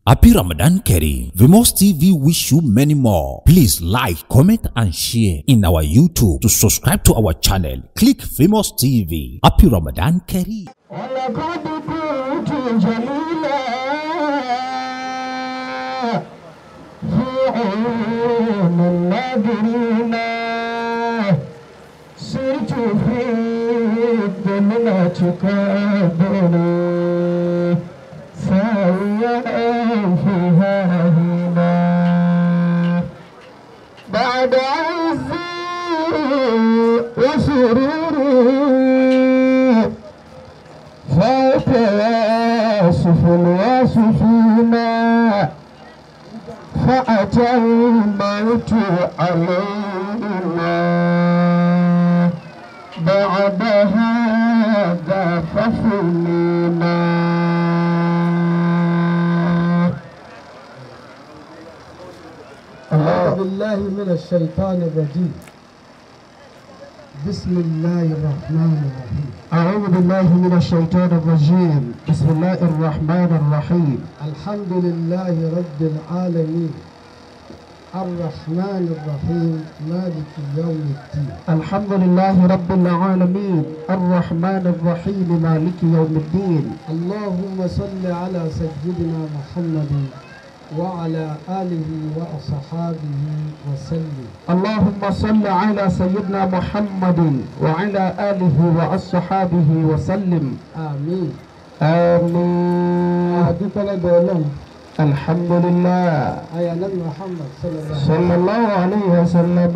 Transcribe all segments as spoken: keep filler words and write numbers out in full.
Happy Ramadan Kareem. Vimos T V wish you many more. Please like, comment and share in our YouTube. To subscribe to our channel, click Vimos T V. Happy Ramadan Kareem. بعد عزي وسروري فات ياسف الواسفين فأتى الموت علينا بعد هذا ففنينا. أعوذ بالله من الشيطان الرجيم. بسم الله الرحمن الرحيم. أعوذ بالله من الشيطان الرجيم. بسم الله الرحمن الرحيم. الحمد لله رب العالمين الرحمن الرحيم مالك يوم الدين. الحمد لله رب العالمين الرحمن الرحيم مالك يوم الدين. اللهم صل على سيدنا محمد وعلى آله وأصحابه وسلم. اللهم صل على سيدنا محمد وعلى آله وأصحابه وسلم. آمين آمين. الحمد لله. يا نبي محمد صلى الله عليه وسلم.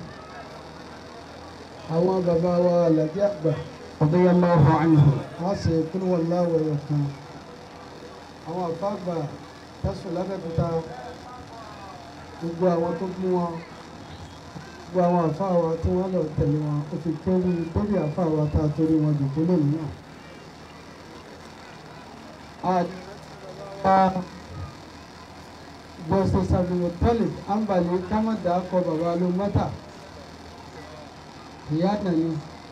àwọn bàbá wa Alhaji Àgbà radiyallahu anhu wọ́n ṣe kúrò wọn láwọ̀ ẹ̀yọ̀ kan. àwọn àfáàgbà tẹ̀sùn lábẹ́kúta gbogbo àwọn tó bí wọn gbogbo àwọn àfáà wa tí wọ́n lọ tẹ̀lé wọn ó fi kéwú lórí àfáà wa tá a torí wọn jù tó lónìí náà. Bọ́sẹ̀ sàbẹ̀wò tọ́lẹ̀ àǹbàlẹ̀ kámọ́dà kọ bàbá ló mọ́tà ìyá nàní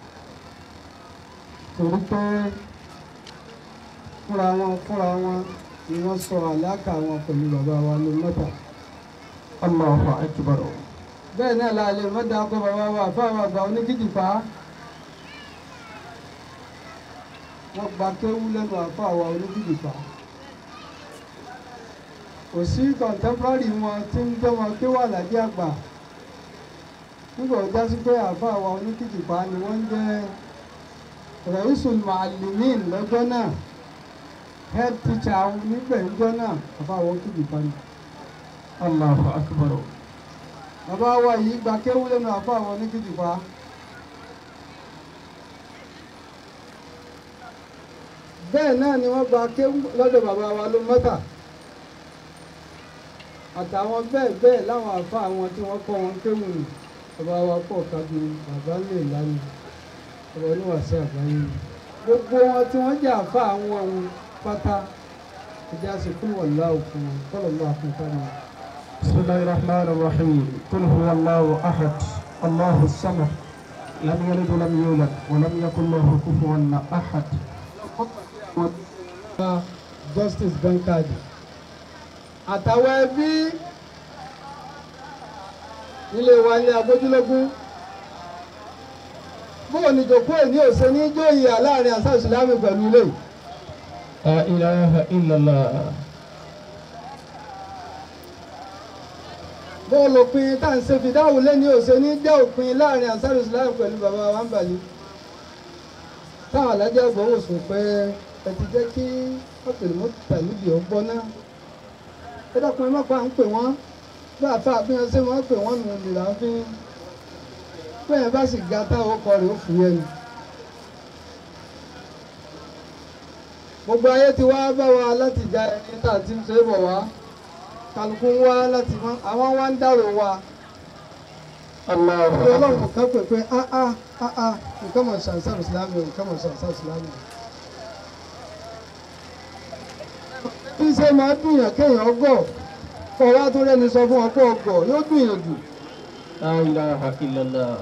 torí pé fúnra wọn fúnra wọn ni wọ́n sọ àlákà wọn pẹ̀lú bàbá wa ló mọ́tà. Allahu akbar. bẹ́ẹ̀ náà la lè mọ́tà kọ bàbá wa fáwọn àgbà oníkìjìpá wọ́n gba kéwú lẹ́nu àfáwọn oníkìjìpá. Kò sí contemporary wọn tí ń jẹ́ wọn pé wà Alhaji Àgbà nígbà ó já sí pé àáfàá wa oníkìjìpá ni wọ́n ń jẹ́ Raisul Muallimin lọ́jọ́ náà, head teacher níbẹ̀ lọ́jọ́ náà àáfàá wa oníkìjìpá ni. Allahu akbar. bàbá wa yìí gba kéwú lẹ́nu àáfàá wa oníkìjìpá. bẹ́ẹ̀ náà ni wọ́n gba kéwú lọ́dọ̀ bàbá wa ló mọ́tà àtàwọn bẹ́ẹ̀ bẹ́ẹ̀ láwọn àfa àwọn tí wọ́n kọ́ wọn kéwù nù. bàbá wa pọ̀ kájú bàbá lè lánàá bàbá oníwàásù àgbáyé gbogbo wọn tí wọ́n jẹ́ àfa àwọn ohun pátá ìjà sì kúrò wọ̀ láwù fún wọn kọ́lọ̀ lọ́wọ́ fún fáwọn. bisimilahi rahman rahim kul huwa allahu ahad allahu samad lam yalid walam yulad walam yakun lahu kufuwan ahad. Justice Bankadi àtàwọn ẹbí nílé wa ní agbójúlógún bóò ní jòkó ẹ̀ ní òsè ní jóyè láàrin àṣà ìsìlámù pẹ̀lú ilé. La ilaha illallah. bóò lòpin tá à ń ṣe fìdáwò lé ní òsè ní jẹ́ òpin láàrin àṣà ìsìlámù pẹ̀lú bàbá wa ń bàlí. táwọn alájà gbọ́wọ́ sùn pé ẹ ti jẹ́ kí ọ̀pẹ̀lú mọ́tà níbi ọgbọ́n náà. ẹ dákun ẹ má pa à ń pè wọ́n bá àfa àfihàn ṣé wọ́n pè wọ́n nù lè láàfin pé ẹ bá sì ga táwọn ọkọ rẹ̀ ó fún yẹn ni. gbogbo ayé ti wá bá wa láti ja ẹni tá a ti ń ṣe é bọ̀ wá kálukú ń wá láti mọ́ àwọn wá ń dárò wa. ọlọ́run kan pè pé ah ah ah ah nǹkan mọ̀ ṣàǹṣà ìsìlámù nǹkan mọ̀ ṣàǹṣà ìsìlámù. bí ṣe máa dùnyàn kéèyàn gọ̀ kọ́ wá tó rẹ́ni sọ fún ọkọ̀ ọgọ̀ yóò dùnyàn jù. La ilaha illallah.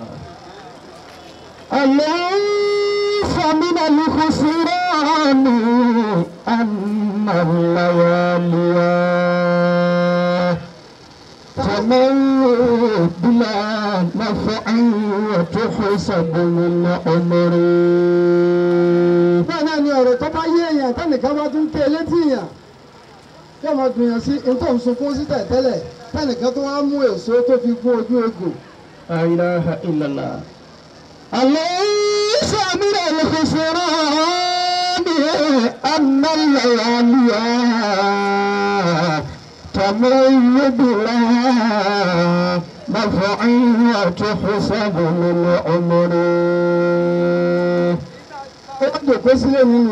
أليس من الخسران أن الليالي تمر بلا نفع وتحسب من عمر. bẹ́ẹ̀ náà ni ọ̀rọ̀ tó bá yé èèyàn tẹ́nìkan bá tún ké létí èèyàn yóò máa gbìyànjú sí nítorí òun sunkún sí tẹ̀tẹ́lẹ̀ tẹ́nìkan tó wá mú èso tó fi gún ojú egbò. La ilaha illallah. أليس من الخسران أن الليالي تمر بلا نفع وتحسب من عمر. ó dòkó sílẹ̀ nínú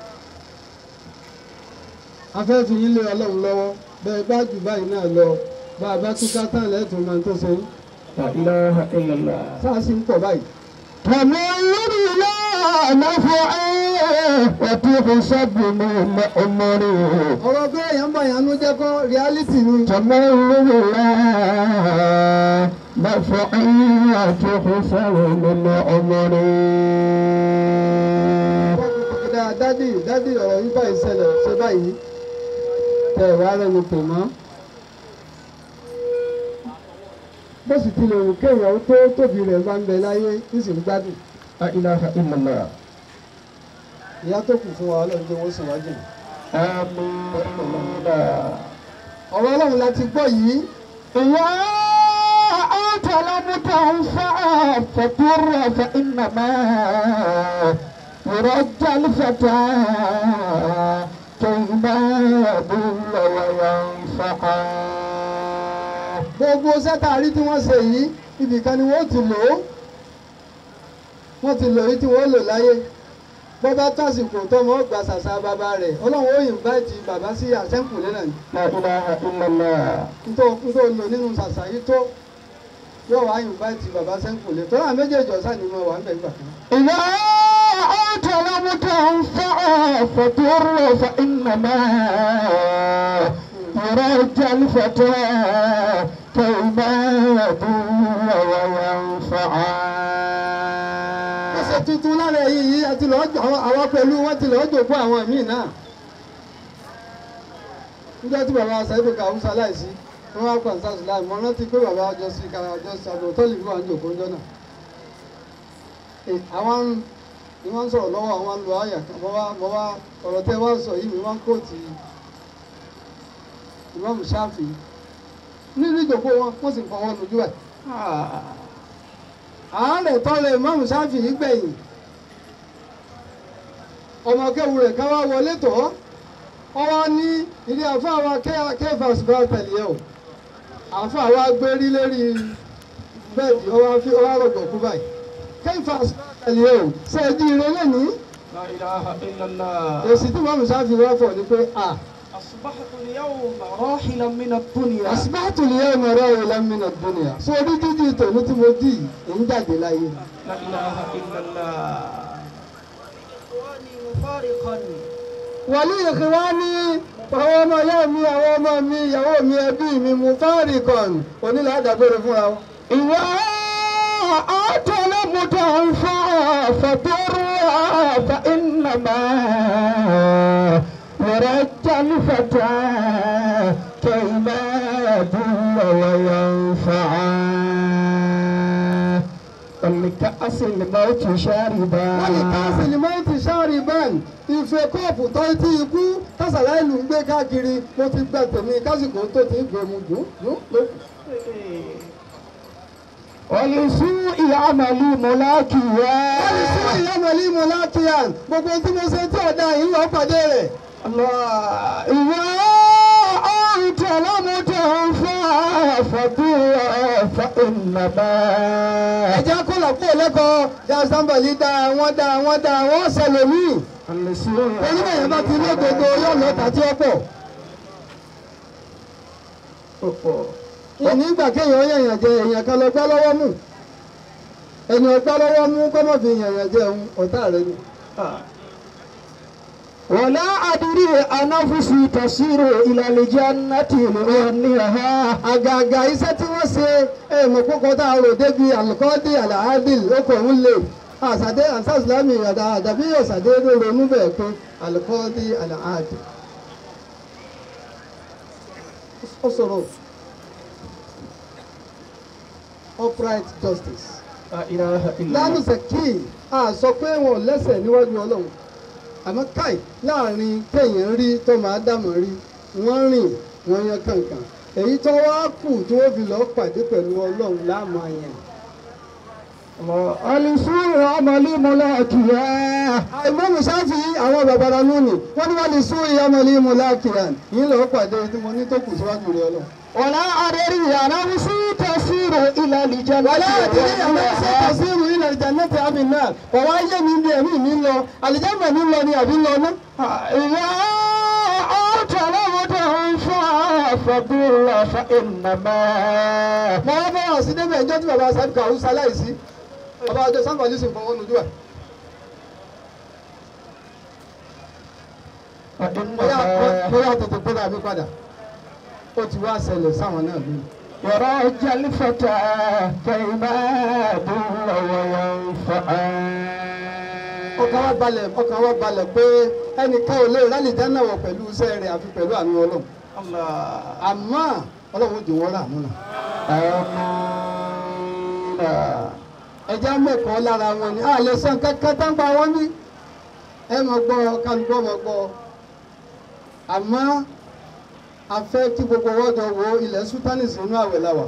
afẹ́fẹ́ yín lé ọlọ́run lọ́wọ́ bẹ́ẹ̀ bá jù báyìí náà lọ bá a bá túká tán lẹ́tùn máa tó ṣe. La ilaha illallah. sáà sì ń pọ̀ báyìí. تمر بلا نفع وتحسب من عمر. ọ̀rọ̀ pé èèyàn ń bá yàn ló jẹ́ kọ́ reality ni. تمر بلا نفع وتحسب من عمر. dádì dádì ọ̀rọ̀ yìí báyìí ṣẹlẹ̀ ṣe báyìí tẹ ẹ̀ wá rẹnu pè mọ́. bó sì ti lè wù kéèyàn tó tóbi rẹ̀ bá ń bẹ láyé nísìnyí gbádùn. La ilaha illallah. ìyá tó kù fún wa ọlọ́run tó wọ́n sì wájú. آمين. ọ̀rọ̀ ọlọ́run la ti gbọ́ yìí. ìyá أنت لم تنفع فضر فإنما يرجى الفتى كيما يضل وينفع. gbogbo sẹ́tàrí tí wọ́n ṣe yìí ibìkan ni wọ́n ti lò ó wọ́n ti lò yìí tí wọ́n lò láyé bọ́ bá tásìkò tọ́mọ gba ṣàṣà bàbá rẹ̀ ọlọ́run ó invite bàbá sí àṣẹ́kùnlé náà ni. La ilaha illallah. nítorí nítorí lò nínú ṣàṣà yìí tó yóò wá invite bàbá sẹ́kùnlé tó náà méjèèjì ọ̀sán ni wọ́n wà ń bẹ̀ gbà kan. إذا أنت لم تنفع فضر فإنما يرجى الفتى كيما يضل وينفع. ọ̀sẹ̀ tuntun lára èyí yìí àti lọ́jọ́ àwọn pẹ̀lú wọn ti lọ́ọ́ jòkó àwọn míì náà. níjọ́ tí bàbá sàìbò kà ń ṣaláìsí wọ́n wá pàṣẹ àṣìláì mọ́ rántí pé bàbá ọjọ́ sí ká ọjọ́ sí àbò tó lè fún àwọn jòkó ńjọ́ náà. àwọn ni wọ́n ń sọ̀rọ̀ lọ́wọ́ àwọn lu àyà kan mọ́ wá mọ́ wá ọ̀rọ̀ tẹ́ wá sọ yìí mi wọ́n ń kóòtù Ìmáàmù Ṣáfì nínú ìjòkó wọn wọ́n sì ń fọwọ́ lójú ẹ̀. àárẹ̀ tọ́lẹ̀ Ìmáàmù Ṣáfì yìí gbẹ̀yìn ọmọ kéwu rẹ̀ ká wá wọlé tọ́ ọ wá ní ilé àfa wa kẹfà ṣùgbọ́n tẹ̀lé ẹ̀ o àfa wa gbérí lérí bẹ́ẹ̀dì ọ wá fi ọ wá rọ̀gbọ̀ kú báyìí kẹfà ṣùgbọ́n tẹ̀lé ẹ̀ o ṣe é di ire lẹ́nìí. La ilaha illallah. èsì tí Ìmáàmù Ṣáfì wá fọ̀ ni pé a. أصبحت اليوم راحلا من الدنيا. أصبحت اليوم راحلا من الدنيا. sórí dídì tòun tí mo dì ń jáde láyé. لا إله إلا الله. إخواني مفارقا. wàlí ìkìwání àwọn ọmọ ìyá mi àwọn ọmọ mi ìyàwó mi ẹbí mi mufariqan onílà àdàgbére fúnra wọn. ìwà àtọ̀lẹ́ mùtàǹfà fàtọ́rọ̀ فإنما يرجى الفتى كيما يضل وينفع. ولكأس الموت شاربا. ولكأس الموت شاربا. ìfẹ́ kọ́ọ̀pù tó ti ikú tásàlá ìlú ń gbé káàkiri mo ti gbẹ tèmi kásìkò tó ti gbé mu dùn dùn ló. ولسوء عملي ملاكيا. ولسوء عملي ملاكيا. gbogbo tí mo ṣe tí ọ̀dà yìí lọ́ọ́ pàdé rẹ̀. ìwà أنت لم تنفع فضر فإنما. ẹ̀jẹ̀ kọ́lá kó lẹ́kọ̀ọ́ jásánbàlì dá wọ́n dá wọ́n dá wọ́n ṣẹlẹ̀ mí. onímọ̀ yẹn bá ti ní gbogbo yóò lọ tàbí ọ̀pọ̀. ìní ìgbà kéèyàn yẹ̀yàn jẹ èèyàn kan lọ gbá lọ́wọ́ mú ẹni ọgbá lọ́wọ́ mú kọ́mọ̀ fi yẹ̀yàn jẹ ọ̀tá rẹ ni. ولا أدري أنفسي تسير إلى الجنة لأنها. àgàgà iṣẹ́ tí wọ́n ṣe èèmọ̀ kókó tá a rò débi alukọ́dí alahadil okò ń lè àṣàdé àṣàṣìlámì àdàbí àṣàdé ló ronú bẹ́ẹ̀ pé alukọ́dí alahadil. ó sọ̀rọ̀ upright justice. La ilaha illallah. lánàá sẹ́kì a sọ pé wọn ò lẹ́sẹ̀ níwájú ọlọ́run àmọ́ káì láàrin kéèyàn rí tó máa dàmọ́ rí wọ́n rìn wọ́n yan kankan èyí tó wá kù tí wọ́n fi lọ́ọ́ pàdé pẹ̀lú ọlọ́run láàmú àyàn. Alisuuru amali mulakiya. Imam Shafi àwọn bàbára lónìí wọ́n ní wọ́n lè sún ìyá amali mulakiya yìí lọ́ọ́ pàdé tí mo ní tó kù síwájú rẹ̀ ọlọ́run. Wala adari anamsi tasiru ila lijannati. Wala adari anamsi tasiru ila lijannati àmì náà bàbá ayé mi bí ẹ̀mí mi lọ àlìjánnà mi lọ ni àbí lọ ná. Ìyá ọ̀tọ̀lá mọ́tò ń fọ́ àfọ̀dúnlá fa ìnàmá. Mo wá bá wọn sí débẹ̀ ẹjọ́ tí bàbá sábì kàwé sáláìsí. Bàbá ọjọ́ sábà ní sìn fọwọ́ nujú ẹ̀. Bóyá tètè gbọ́dọ̀ àbí padà. Ó ti wá ṣẹlẹ̀ sáwọn náà lónìí. Yọ̀rọ̀ jẹ́lifẹ̀tà fẹ̀yìnbá dùnlọ̀ wọ̀nyẹn fà. Ọkàn wa balẹ̀ ọkàn wa balẹ̀ pé ẹnìkan ò lè rálì dáná wọ̀ pẹ̀lú iṣẹ́ rẹ̀ àfi pẹ̀lú àánú Ọlọ́run. Àmọ́ Ọlọ́run ó dì wọ́n rà múnà. Ẹja mẹ́kọ̀ọ́ lára wọn ni a lè sàn kankan tán pa wọ́n ní. Ẹ mọ̀ gbọ́ kálukọ́ mọ̀ gbọ́. Àmọ́ a fẹ́ kí gbogbo wọ́dọ̀ wo ilẹ̀ Sultanis nínú àwẹ̀ láwà.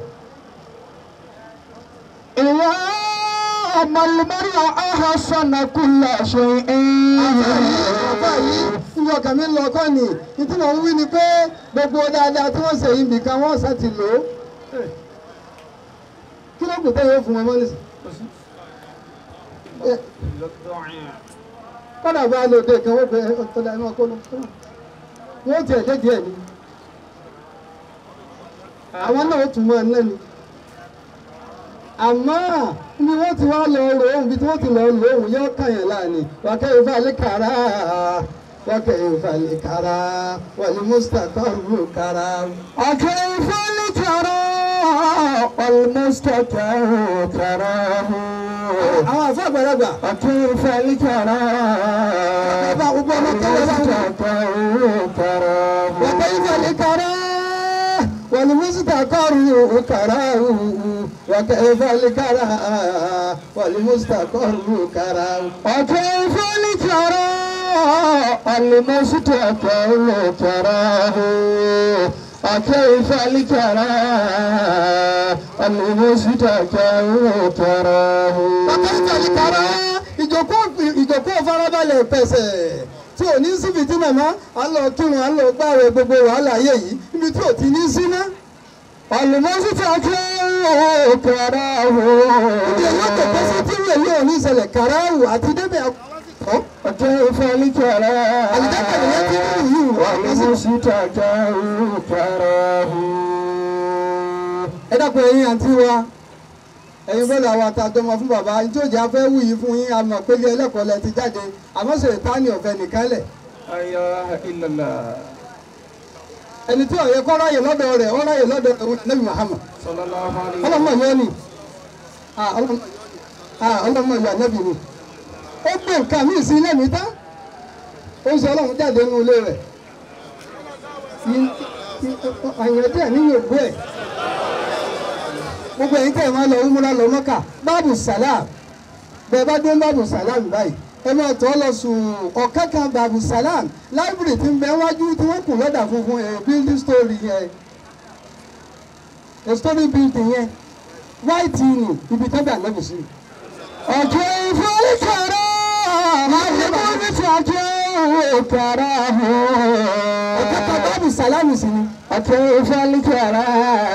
Ìwà ọmọlúmọ́lá ahasana kulla shay'in. Àbá yìí níbi ọkàn mi lọ kọ́ ni ìtí mò ń wí ni pé gbogbo dáadáa tí wọ́n ṣe yìí nìkan wọ́n sá ti lò ó. Kí ló kù tẹ́yẹ fún wọn mọ́ nísìn? Kọ́dà bá lòdì kan wọ́n bẹ ọ̀tọ̀dà ẹ̀ máa kó lọ. Wọ́n ti ẹ̀jẹ̀ díẹ̀ ni. Àwọn náà tún mọ́ ẹ̀ lẹ́nu. Àmọ́ ni wọ́n ti wá lọ rò ó ibi tí wọ́n ti lọ lò ó yóò kàyàn láàánú. Wàkẹ́ ìfàlẹ́ kàrá wàkẹ́ ìfàlẹ́ kàrá wàlẹ́ mustaqarru kàrá. Wàkẹ́ ìfàlẹ́ kàrá wàlẹ́ mustaqarru kàrá. Àwọn àfọ àgbàlagbà. Wàkẹ́ ìfàlẹ́ kàrá bàbá gbogbo ọmọ tó wọlé àwọn. mustaqarru kàrá. Wàkẹ́ ìfàlẹ́ kàrá wàlẹ́ mustaqarru kàrá. وكيف الكرى والمستقر كرى وكيف الكرى المستقر كراه وكيف الكرى المستقر كراه وكيف الكرى ìjókòó farabalẹ̀ pẹ̀sẹ̀ tí ò ní síbi tí màmá à ń lọ kírun à ń lọ gbààwẹ̀ gbogbo wàhálà ayé yìí níbi tí ò ti ní sí ná. المستقر كراه Ibi èyí tó pèsè tí ìwé yóò ní ìṣẹ̀lẹ̀ kàráàwù àti débẹ̀ àkọ́. وكيف الكرى Àlùjáde nìyẹn ti rí ìlú والمستقر كراه. Ẹ dákun ẹ̀yin àǹtí wa ẹ̀yin bọ́lá wa ta jọmọ fún bàbá tí ó jẹ́ afẹ́ wù yìí fún yín àmọ̀ pé ilé ẹlẹ́kọ̀ọ́ lẹ ti jáde àmọ́ Ṣẹ̀tánì ọ̀fẹ́ nìkan lẹ̀. La ilaha illallah. Ẹni tí ọ̀yẹ́ kọ́ ráyè lọ́dọ̀ rẹ̀ ọ́ ráyè lọ́dọ̀ rẹ̀ Nabi Muhammad. Sallallahu alayhi wa Ọlọ́mọ yẹn ni ọlọ́mọ yẹn Nabi ni. Ó gbé nǹkan míì sí ilé mi tán. Ó ń sọ Ọlọ́run jáde nínú ilé rẹ̀. Àyàn díẹ̀ ní yòókù ẹ̀. Gbogbo ẹ̀yin tẹ̀ máa lọ umura lọ Mọ́kà báàbù sàlám. Bẹ́ẹ̀ bá dé báàbù sàlám báyìí. Ẹ máa tọ́ lọ sùn ọ̀kẹ́ kan báàbù sàlám. Láìbírì tí ń bẹ wájú tí wọ́n kù lọ́dà funfun ẹ̀ building story yẹn. A story building yẹn. White ni ibi tẹ́gbà lẹ́bù sí. ọjọ́ ìfọ̀lẹ́kẹ̀rẹ́ المستقر كراه. Ọ̀kẹ́ kan báàbù sàlám sí ni. وكيف الكرى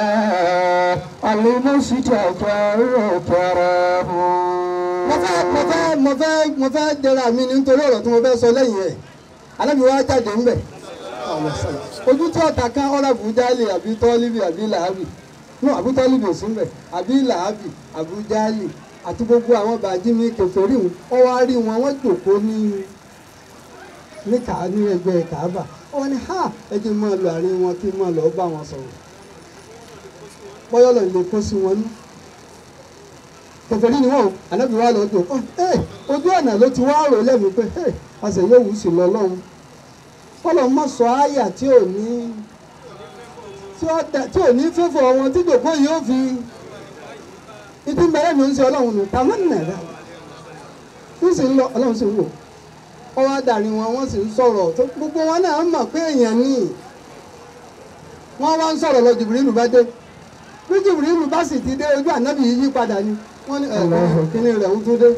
المستقر كراه. Mo fẹ́ mo fẹ́ mo fẹ́ mo fẹ́ dẹ́ra mi nítorí ọ̀rọ̀ tí mo fẹ́ sọ lẹ́yìn ẹ̀. Alábi wa jáde ń bẹ̀. Ojú tí ọ̀tà kan ọ̀rọ̀ Àbújálì àbí Tọ́líbì àbí Làábì. No, Àbú Tọ́líbì ò sí ń bẹ̀. Àbí Làábì, Àbújálì àti gbogbo àwọn bàjí mi kèfèrí wọn. Ó wá rí wọn, wọ́n jòkó ní ní kàá ní ẹgbẹ́ Kàábà. Ó wá ní ha ẹ jẹ́ máa lọ àárín wọn kí n máa lọ bá wọn sọ̀rọ̀. Bọ́yọ̀ lọ lè kó sí wọn ní. Kèfèrí ni wọ́n Ànábì wa lọ jò ojú ọ̀nà ló ti wá rò lẹ́mìí pé àṣẹ yóò wù sí lọ lọ́hùn fọlọ́ mọ́ sọ àyà tí ò ní tí ò ní fífọ̀ wọn tí jòkó yìí ó fi ìdí mẹ́rẹ́ mi ń ṣe ọlọ́run nù tàmí nàrà ń sì ń lọ ọlọ́run sì ń wò ọ wá dàrí wọn wọ́n sì ń sọ̀rọ̀ tó gbogbo wọn náà mọ̀ pé èèyàn ní wọ́n wá ń sọ̀rọ̀ lọ Jìbìrìlù bá dé bí Jìbìrìlù bá sì ti dé ojú ànábì yìí yí padà ni wọ́n ní ẹ̀rọ kíní rẹ̀ ń tún dé.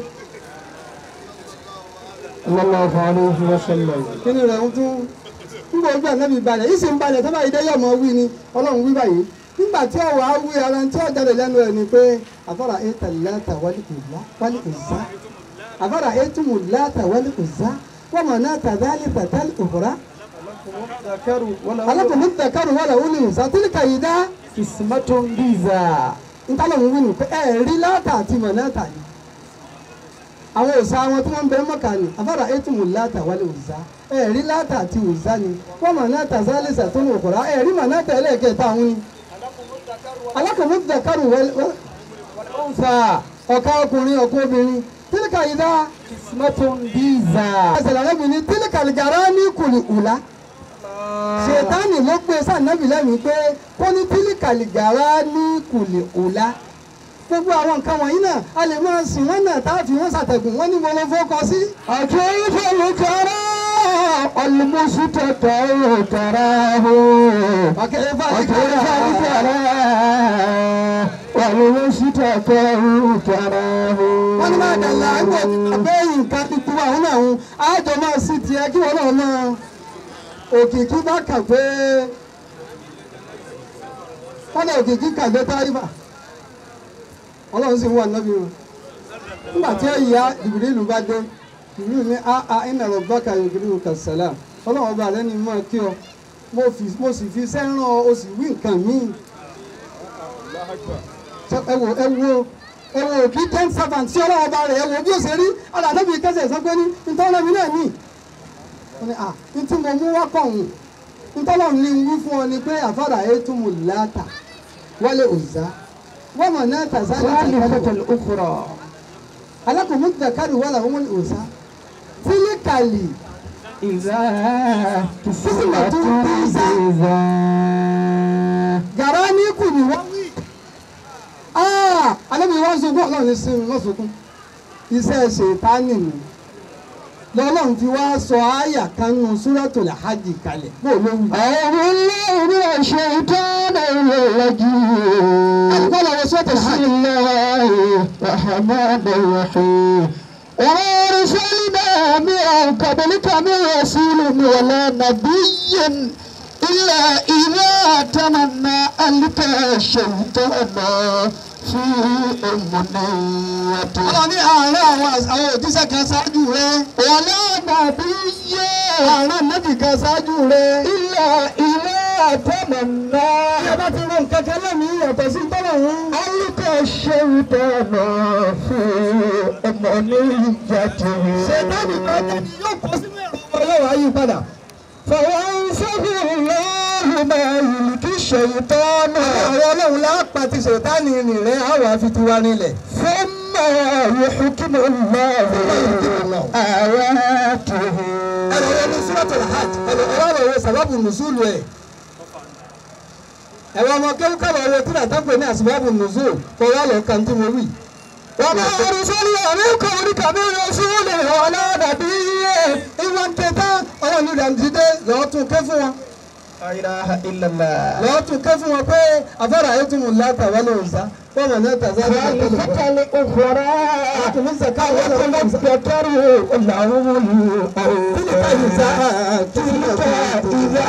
Sallallahu alaihi wasallam. kíní rẹ̀ ń tún nígbà ojú ànábì balẹ̀ yìí sì ń balẹ̀ tó báyìí dé yọ̀ mọ́ wí ni ọlọ́run wí báyìí nígbà tí ọ̀wọ́ á wí ara tí ó jáde lẹ́nu ẹ̀ ni pé àfọ́rà ètò láta wálé òzá àfọ́rà ètò mù láta wálé òzá wọ́n mọ̀ náà tàdálì tàdálì òfurá. alákùnrin dàkàrù wọ́n làwọn olùyìn sátìlìkà yìí dá Ismatun biza. ntàlọ́hún wí ni pé ẹ̀ rí láta àti mọ̀ náà tà ní. àwọn òòṣà wọn tí wọ́n ń bẹ mọ́kà ni àfọ́rà ètò mù láta wálé òzá ẹ̀ rí láta àti òzá ni wọ́n mọ̀ náà tàdálì tàdálì òfurá ẹ̀ rí mọ̀ náà tà ẹlẹ́ẹ̀kẹta àwọn ni. alákùnrin dàkàrù wọ́n fà ọ̀ka ọkùnrin ọ̀ka obìnrin tílíkà yìí dá Ismatun biza. ẹsẹ̀ làwọn obìnrin tílíkà lìgàrá ní kùlì ùlá ṣètánì ló gbé sànàbì lẹ́mìí pé kó ní tílíkà lìgàrá ní kùlì ùlá gbogbo àwọn nǹkan wọ̀nyí náà a lè máa sìn wọ́n náà tá a fi wọ́n ṣàtẹ̀gùn wọ́n ní mo lọ fọ́kọ sí. àti ìfẹ̀lùkọ́rọ́ ọ̀lùmọ̀sùtẹ̀tẹ̀ òkàrà ó. ọ̀kẹ́fà ìfẹ̀lùkọ́rọ́ ọ̀lùmọ̀sùtẹ̀tẹ̀ òkàrà ó. wọ́n ní máa dàgbà ẹgbẹ́ abẹ́yìn nǹkan tuntun àwọn náà ń àjọ máa sí tiẹ̀ kí wọ́n náà náà òkìkí bá kà pé wọ́n náà òkìkí kà gbé tárífà ọlọ́run sì ń wà nábì wọn nígbà tí ẹ̀yà Jìbìrìlù bá dé Jìbìrìlù ní a iná lọ bákà Jìbìrìlù kàṣálà ọlọ́run ọba rẹ ni mo kí ọ mo sì fi sẹ́ràn o sì wí nǹkan míì ẹ wo ẹ wo ẹ wo kí ten servant sí ọlọ́run ọba rẹ ẹ wo bí ó ṣe rí alàdébí kẹsẹ̀ sọ pé ní ntọ́lọ́mi náà ní ntí mo mú wá kọ̀ ọ̀hún ntọ́lọ́run ní wí fún ọ ni pé àfàrà ètò mò láta wálé òòzá wọ́n mọ̀ náà tàzá ثالثة الأخرى. alákòómú dàkárì wà láwọn wọn òòsà tílíkàlì إذا كسمة كسمة إذا gàrá ní kù ní wọ́n wí. alábi wọ́n sunkún ọlọ́run ní sinmi wọ́n sunkún iṣẹ́ ṣètánì nù lọ́lọ́run ti wá sọ àyà kan nù Suratul Hajj kalẹ̀ bó ló wù. أعوذ بالله من الشيطان الرجيم. قال رسول بسم الله الرحمن الرحيم. وما أرسلنا من قبلك من رسول ولا نبي إلا إذا تمنى ألقى الشيطان في أمنيته. ọlọ́run ní àárẹ̀ àwọn àwọn òjíṣẹ́ kan ṣáájú rẹ̀. ولا نبي àárẹ̀ nẹ́bì kan ṣáájú rẹ̀. إلا إذا تمنى ẹ bá ti rọ nǹkan kan lẹ́mìí yàtọ̀ sí tọ́lọ́run. ألقى الشيطان في أمنيته. ṣètánì kan jẹ́ ni yóò kó sínú ẹ̀rọ ọmọ yóò wá yí padà. فينسخ الله ما يلقي الشيطان àwọn ọlọ́run lápá ti ṣètánì rìn rẹ̀ á wà fi tiwa nílẹ̀. ثم يحكم الله آياته. ẹ̀rọ yẹn ní Suratul Hajj ẹ̀rọ ẹ̀rọ rẹ̀ sábàbù nùsùlù ẹ̀. ẹ̀rọ ọmọ kéwúkàwé rẹ̀ tí nàá pè ní àsìbábù nùsùlù kọ́ wá lọ kàn tí mo wí. وما أرسلنا من قبلك من رسول ولا نبي. ìwọ ń kẹta ọlọ́run ní ìdàmdídé lọ́ọ́ tún ké fún wọn. لا إله إلا الله. lọ́ọ́ tún ké fún wọn pé àfẹ́rẹ́ ayé tún mú láta wà lóun sá wọ́n mọ̀ náà tàzá ní ثالثة الأخرى. àtúnú sàká wà lóun sá. الذكر لهم تلك إذا تلك إذا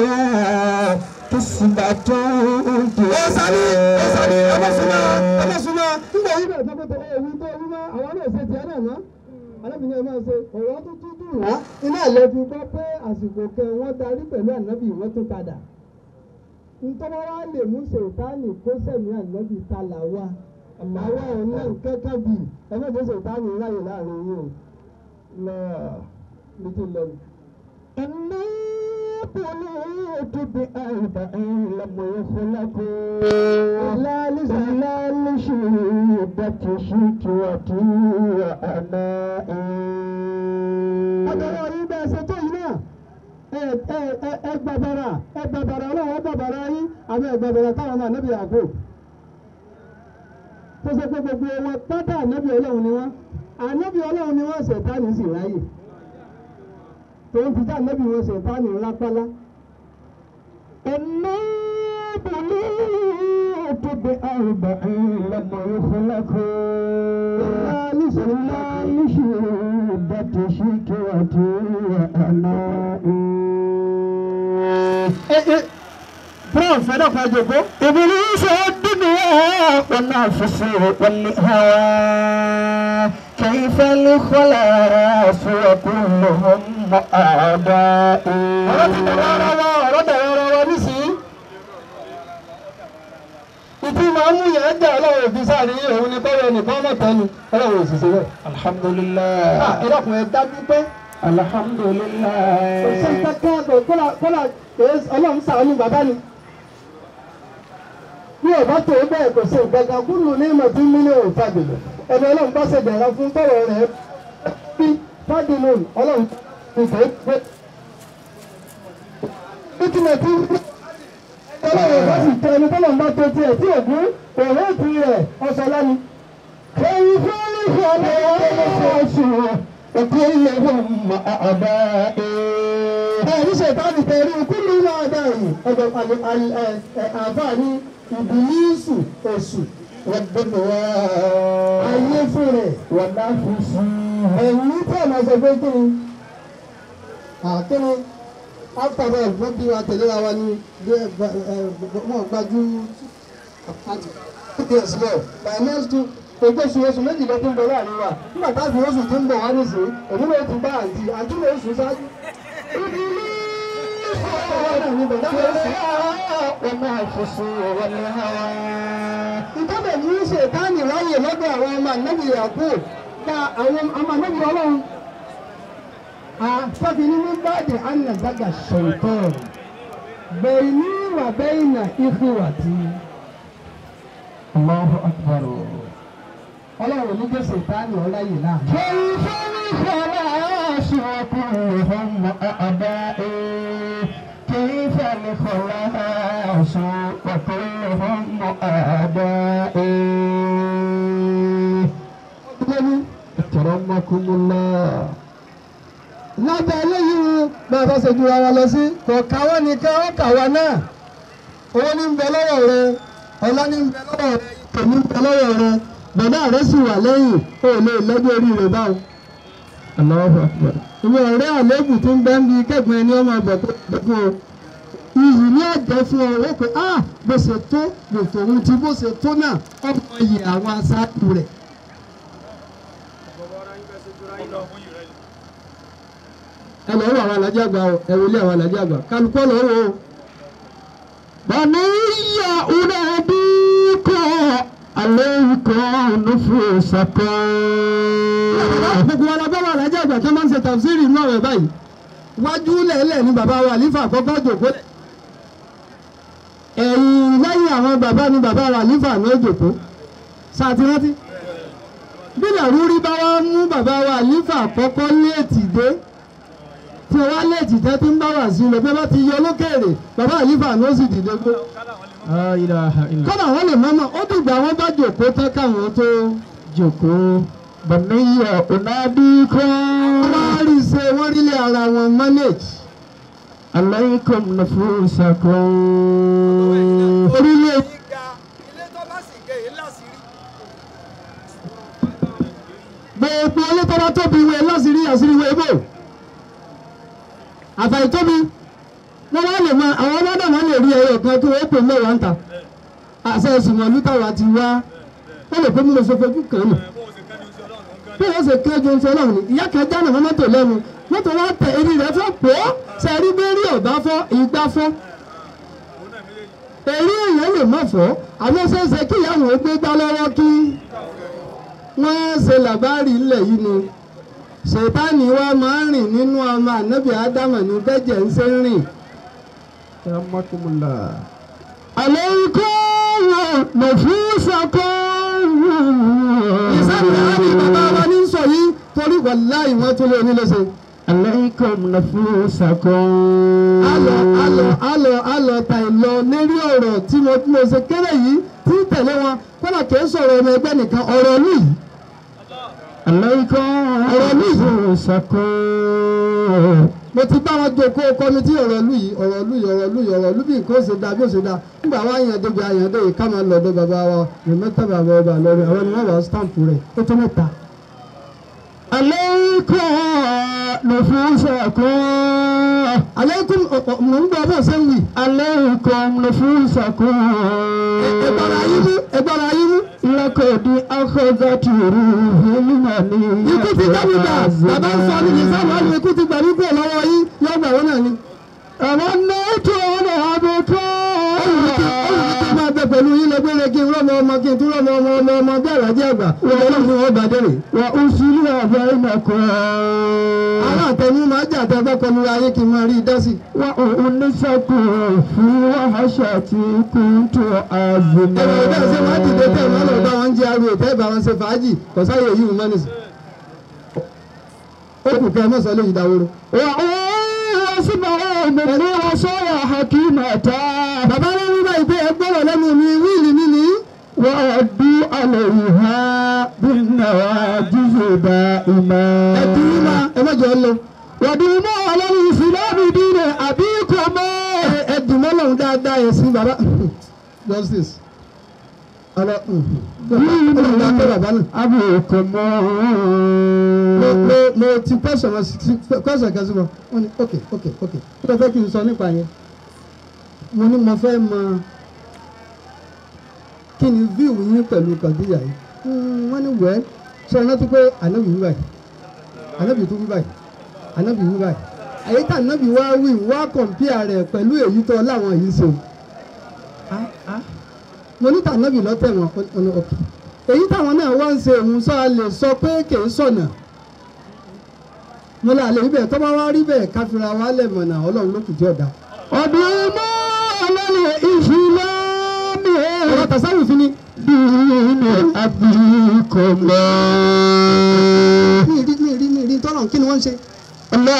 قسمة ẹ sáré ẹ sáré ẹ bá súnmọ́ ẹ bá súnmọ́ nígbà yìí bẹ̀rẹ̀ sọ́kòtò ewu tó ewu mọ́ àwọn náà ṣe tiẹ̀ náà mọ́ alábìnrin ẹ máa ṣe ọ̀rọ̀ tó tún dùn wá iná ẹ̀ lọ fi gbọ́ pé àsìkò kan wọ́n darí pẹ̀lú ànábì wọ́n tún padà ntọ́wọ́ wa lè mú ṣètánì kó sẹ̀mí ànábì ta làwa àwa ò ní kẹ́kẹ́ bì ẹ má jẹ́ ṣètánì ráyè láàrin yìí o lọ́ọ̀ bí tó lọ. إني بليت بأربع لم يخلقوا إلا لشدة شكوتي وأنائي. ọ̀dọ̀rọ̀ yìí bẹ́ẹ̀ ṣe tó yìí náà ẹ ẹ ẹ ẹ gbàbàrà ẹ gbàbàrà ọlọ́run ẹ gbàbàrà yín àwọn ẹ gbàbàrà táwọn náà níbi àgbo tó ṣe pé gbogbo wọn pátá ànábì ọlọ́run ni wọ́n ànábì ọlọ́run ni wọ́n ṣẹ̀tánì sì ráyè tó ń fi dá ànábì wọn ṣẹ̀tánì rápálá. إني بليت بأربعين لم يخلقوا إلا لشدة شكوتي وأنائي. Prof, fẹ́dọ̀ kan jòkó. إبليس والدنيا والنفس والهوى كيف الخلاص وكلهم أعدائي. ọ̀rọ̀ ti dọ̀rọ̀ ara wa ọ̀rọ̀ dọ̀rọ̀ ara wa nísìnyí. ìtì máa ń mú yẹn jà ọlọ́run òfin sáré òun ni bọ́wọ́ ẹnìkan mọ̀ tẹ́nu ọlọ́run òṣìṣẹ́ rẹ̀. Alhamdulillah. ẹ dákun ẹ dájú pé Alhamdulillah. kò sí kankan tó kọ́lá kọ́lá ọlọ́run sàánú bàbá ni. bí ọba tó bẹ́ẹ̀ kò sí ìgbàgbọ́ kúrò ní ìmọ̀tí mílíọ̀nù fàdùnú ẹni ọlọ́run bá ṣe bẹ̀rẹ̀ fún tọ̀rọ̀ rẹ̀ bí fàdùnú ọlọ́run ìfẹ́ pé ìtumọ̀tí ọlọ́run bá sì tẹ ẹni tọ́lọ́run bá tó tiẹ̀ tí ògún òun ètò rẹ̀ ọ̀sán lánìí. كيف الخلاص وكلهم أعدائي. ẹ̀rí ṣètánì tẹ̀rí kúlù náà dáhùn ọ̀dọ̀ àǹfààní ìbílísù èṣù والدنيا ayé fún rẹ̀ والنفس. ẹ̀yìn tí ọ̀nà ṣe pé kí ni àkíní after that wọ́n bí wa tẹ̀lé wa ní wọ́n gbajú years lọ by next two gbogbo oṣù oṣù méjì lọ tó ń bọ̀ láàrin wa nígbà táàbí oṣù tó ń bọ̀ wá nísìnyí èmi náà ti bá àǹtí àǹtí náà oṣù ṣáájú. والنفس والهوى. ìtọ́bẹ̀ ní í ṣe táàmì ráyè lọ́dọ̀ àwọn ọmọ ànábì Yakub gba àwọn ọmọ ànábì ọlọ́run. àfọ́bí nínú báàdì àná gbàgbà ṣèǹtọ́ bẹ̀rẹ̀ ní ìwà bẹ́ẹ̀ nà ìfúwàtí. الله أكبر. ọlọ́run ní kí ṣètánì ọláyè náà. كيف الخلاص وكلهم أعدائي. كيف الخلاص وكلهم أعدائي. اكرمكم الله. lábẹ́ eléyìí bàbá ṣe ju ara lọ sí kò káwọ́ nìkan ó kàwá náà owó ní ń bẹ lọ́wọ́ rẹ ọlá ní ń bẹ lọ́wọ́ rẹ ipò ní ń bẹ lọ́wọ́ rẹ bàbá rẹ sì wà lẹ́yìn ó lè lọ́jọ́ orí rẹ báwo. Allahu Akbar. ìwé ọ̀rẹ́ àlébù tó ń bẹ ń bi kẹ́gbọ́n ẹni ọmọ ọbẹ̀ tó dẹ́kun o iyì ní àjẹ́ fún ọ wọ́n pé ah bó ṣe tó gbèsè òun ti bó ṣe tó náà ọmọ iyì àwọn aṣáájú rẹ̀. ẹ lọ wọ àwọn alájà àgbà o ẹ wọlé àwọn alájà àgbà kálukọ́ lọ wọ o. بني أناديكم عليكم نفوسكم. gbogbo wa la bá wà alájà àgbà tó máa ń ṣe tàfsírì inú ọ̀rẹ́ báyìí wájú lẹ́lẹ̀ ni bàbá wa àlífà àkọ́kọ́ jòkó lẹ̀ ẹ̀yìn lẹ́yìn àwọn bàbá ni bàbá wa àlífà ní òjòkó ṣàtìrántí bí làrúrí bá wá mú bàbá wa àlífà àkọ́kọ́ léètì dé tí wọ́n léètì tẹ́ tí ń bá wà sí lọ bí wọ́n bá ti yọ lókèrè bàbá àlífà ní ó sì dìde gbó kọ́nà wọn lè mọ́mọ́ ó dìgbà wọn bá jòkó tán káwọn tó jòkó. بني أناديكم wọ́n rí ṣe wọ́n rí lé ara wọn manage. عليكم نفوسكم. orílẹ̀ gbogbo ilé tó bá tóbi ìwé lọ́sìrí àṣírí ìwé ibò àfàì tóbi wọ́n wá lè máa àwọn ọlọ́dà wọn lè rí ẹyọ kan tó wọ́n pè mẹ́wàá ń ta àṣẹ ìsìnmọ̀ lútàwà ti wá wọ́n lè pé mímọ ṣe fojú kan nù bí wọ́n ṣe kẹ́jọ ń sọ ọlọ́run ní ìyá kan jáde mọ́ mọ́tò lẹ́nu mọ́tò wá tẹ eré rẹ̀ fọ́ pọ́ sẹ́rí bẹ́ẹ̀rí ọ̀bá fọ́ ìgbà fọ́ eré èèyàn lè má fọ́ àwọn ṣẹ̀ṣẹ̀ kí ìyáwó gbé gbá lọ́wọ́ kí wọ́n ṣe làbárì ńlẹ̀ yìí ni ṣètánì wa máa ń rìn nínú ọmọ ànábì ádámà ní bẹ́jẹ̀ ń ṣe ń rìn. عليكم نفوسكم. ìsáàbì àbí bàbá wa ní sọ yìí torí wàláì wọ́n tún lé oníléṣe عليكم نفوسكم. alọ alọ alọ alọ ta ìlọ lérí ọ̀rọ̀ tí mo mo ṣe kéré yìí tí tẹ̀lé wọn kọ́nà kìí sọ̀rọ̀ ọmọ ẹgbẹ́ nìkan ọ̀rọ̀ ìlú yìí. عليكم نفوسكم. mo ti bá wọn jókòó kọ́mítì ọ̀rọ̀ ìlú yìí ọ̀rọ̀ ìlú yìí ọ̀rọ̀ ìlú yìí ọ̀rọ̀ ìlú bí nǹkan ó ṣe dáa bí ó ṣe dáa nígbà wá yẹn débi àyàn dé yìí ká máa lọ́dọ̀ bàbá wa rèmẹ́tà bàbá ọba lọ́rẹ̀ àwọn ni wọ́n wá stamp rẹ̀ ó tó mẹ́ta. عليكم نفوسكم. aleikum mo ń gbọ́ bó ṣe ń wì. عليكم نفوسكم. ẹgbàrá yín mú ẹgbàrá yín mú. لقد أخذت روح المنية. ikú ti dábìgbà bàbá ń sọ ní ìsáwọ́ àlù ikú ti gbà nígbà lọ́wọ́ yín yóò gbà wọ́n náà ni. àwọn nẹ́ẹ̀tì ọ̀nà àbùkù. olùdíje máa bẹ pẹ̀lú yín lọ gbére kí n rọ́mọ ọmọ kí n tún rọ́mọ ọmọ ọmọ ọmọ bí àlàjì àgbà ọlọ́run ni wọ́n bá dérè. wà ó sílẹ̀ àbẹ̀ ìnàkọ́. àwọn àtẹnu máa jà tẹ fẹ́ kọlu ayé kí n máa rí i dá sí. wà ó oníṣàkó fún wàhásà tí kò tó àzùmọ̀. ẹ̀rọ ìbẹ́ ṣe máa dìde tẹ̀ wọ́n lọ bá wọn jẹ́ aró ìtẹ́ ìbá wọn ṣe fàájì kò sáyé yìí mọ́ nísì. ó kù kẹ́ ẹ mọ̀ sọ lóyún ìdáwóró. wà ó síbẹ̀ ọ̀mọ̀ ní wọ́n sọ̀rọ̀ hakimata. bàbá wọn rí báyìí pé ẹgbọ́rọ̀ lẹ́nu mi wíìlì mi ní. وأدوا عليها بالنواجذ دائما. ẹ̀dùnmá ẹ má jọ lọ. ودوموا على الإسلام دين أبيكم. ẹ̀dùnmá lọ́hùn dáadáa yẹn sí bàbá. justice. ọlọ ọlọ́run bá tẹ́ bàbá náà. أبيكم. mo mo mo ti pẹ́sọ̀ wọn sí pẹ́sọ̀ kẹ́sì wọn. wọ́n ní ok ok ok kí ló fẹ́ kí n sọ nípa yẹn. mo ní mo fẹ́ mọ kí ni view yín pẹ̀lú kàdíyà yìí. wọ́n ní wẹ́ẹ́ sọ rántí pé ànábì wí báyìí ànábì tó wí báyìí ànábì wí báyìí èyí tá ànábì wá wí wá kọ̀m̀pìà rẹ̀ pẹ̀lú èyí tó láwọn yìí ṣe o. mo ní tànábì lọ́tẹ̀ wọn ọ̀nà ọ̀kẹ́ èyí táwọn náà wá ń ṣe òun sọ lè sọ pé kì í sọ̀nà. mo là lè rí bẹ́ẹ̀ tó bá wá rí bẹ́ẹ̀ káfíńra wa lẹ̀ mọ̀nà ọlọ́run ló kù jẹ́ ọ̀dà. ودوموا على الإسلام ọ̀rọ̀ tàṣàwù fi ni. دين أبيكم. mi rí mi rí mi rí tọ́lọ̀ kí ni wọ́n ń ṣe. لا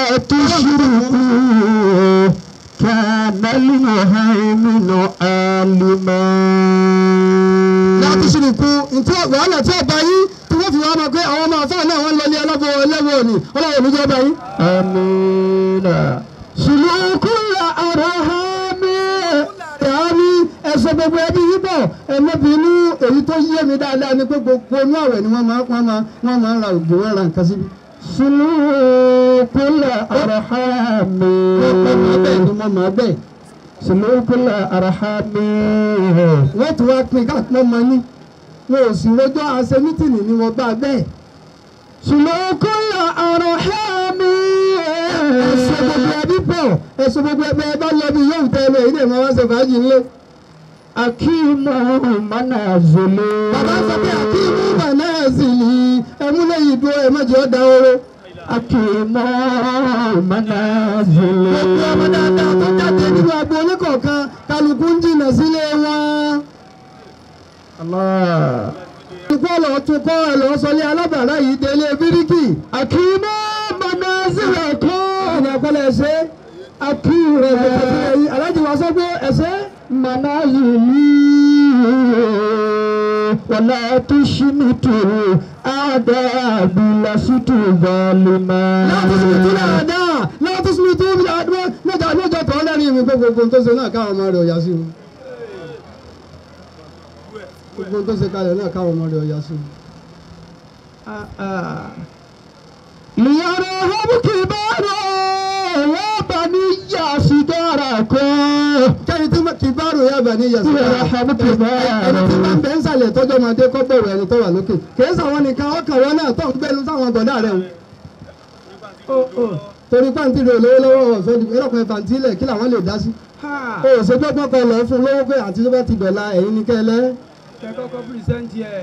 تشركوا كان المهيمن عالما. láti ṣe kú ntí wàhálà tí ọba yín tí wọ́n fi wá máa pé àwọn ọmọ afẹ́ náà wọ́n lọ ní ẹlẹ́bọ̀ ẹlẹ́bọ̀ òní ọlọ́run ní jọba yín. آمين. سلوك الأرحام. ẹ̀hán ní ẹ̀sọ́ gbogbo ẹbí yín bọ̀ ẹ̀mọ́bìnú èyí tó yé mi dáadáa ni pé gbogbo inú àwẹ̀ ni wọ́n máa wọ́n máa wọ́n máa ń ra ògbó wọn ra nǹkan síbi. سلوك الأرحام. wọ́n máa bẹ́ẹ̀ ni wọ́n máa bẹ́ẹ̀. سلوك الأرحام. wọ́n tún wá pín káàkiri ọmọ ní wọn ò sì rojọ́ àṣẹ mítìnì ni wọ́n bá bẹ́ẹ̀. سلوك الأرحام. ẹ̀sọ́ gbogbo ẹbí pọ̀ ẹ̀sọ́ gbogbo ẹbí ẹ bá lọ bí yóò tẹ́ ẹ lọ èyí dẹ̀ máa wá ṣe fàájì ńlẹ̀. أقيموا منازلي. bàbá sọ pé àkíyèmú manazili ẹmúlẹ̀ yìí dúró ẹ má jẹ́ ọ́ da oró. أقيموا منازلي. gbogbo ọmọ dáadáa tó jáde nínú agbo oníkọ̀ọ̀kan kálukú ń jìnnà sílé wọn. الله. tukọ́ lọ tukọ́ ẹ lọ sọlé alábàárà yìí délé bíríkì. أقيموا منازلكم. ẹni àpẹẹrẹ ẹsẹ أقيموا alájí wa sọ pé ẹsẹ. منازلي ولا تشمتوا أعداء لست ظالما. láti sinmi tún náà dáa láti sinmi tún bí adúlọ́ mẹ́ta mẹ́jọ tó lẹ́rìí mi pé gbogbo tó ṣe náà káwọn ọmọ rẹ̀ ọ̀yà sí wọn. gbogbo tó ṣe kalẹ̀ náà káwọn ọmọ rẹ̀ ọ̀yà sí wọn. ليرهم كبارا وبني صغاركم. kẹ́ni tí kì í bá rò yá bàní yà sí Yarhamu kibara. ẹni tí máa ń bẹ́ ń sàlẹ̀ tọ́jú ọmọdé kọ́ bọ̀rọ̀ ẹni tó wà lókè kìí sàwọn nìkan ọkàn wọn náà tó ń gbẹnu sáwọn bọ̀dá rẹ̀ o. torí pàǹtí rẹ̀ lówó lọ́wọ́ ọ̀fẹ́ ẹlọ́kùnrin pàǹtí lẹ̀ kí làwọn lè dá sí. o ò ṣèjọ́ gbọ́kọ̀ lọ fún lówó pé àti tó bá ti dọ̀la ẹ̀yin ní kẹ́lẹ́. kẹ́kọ̀ọ́ pírísẹ́ǹtì ẹ̀.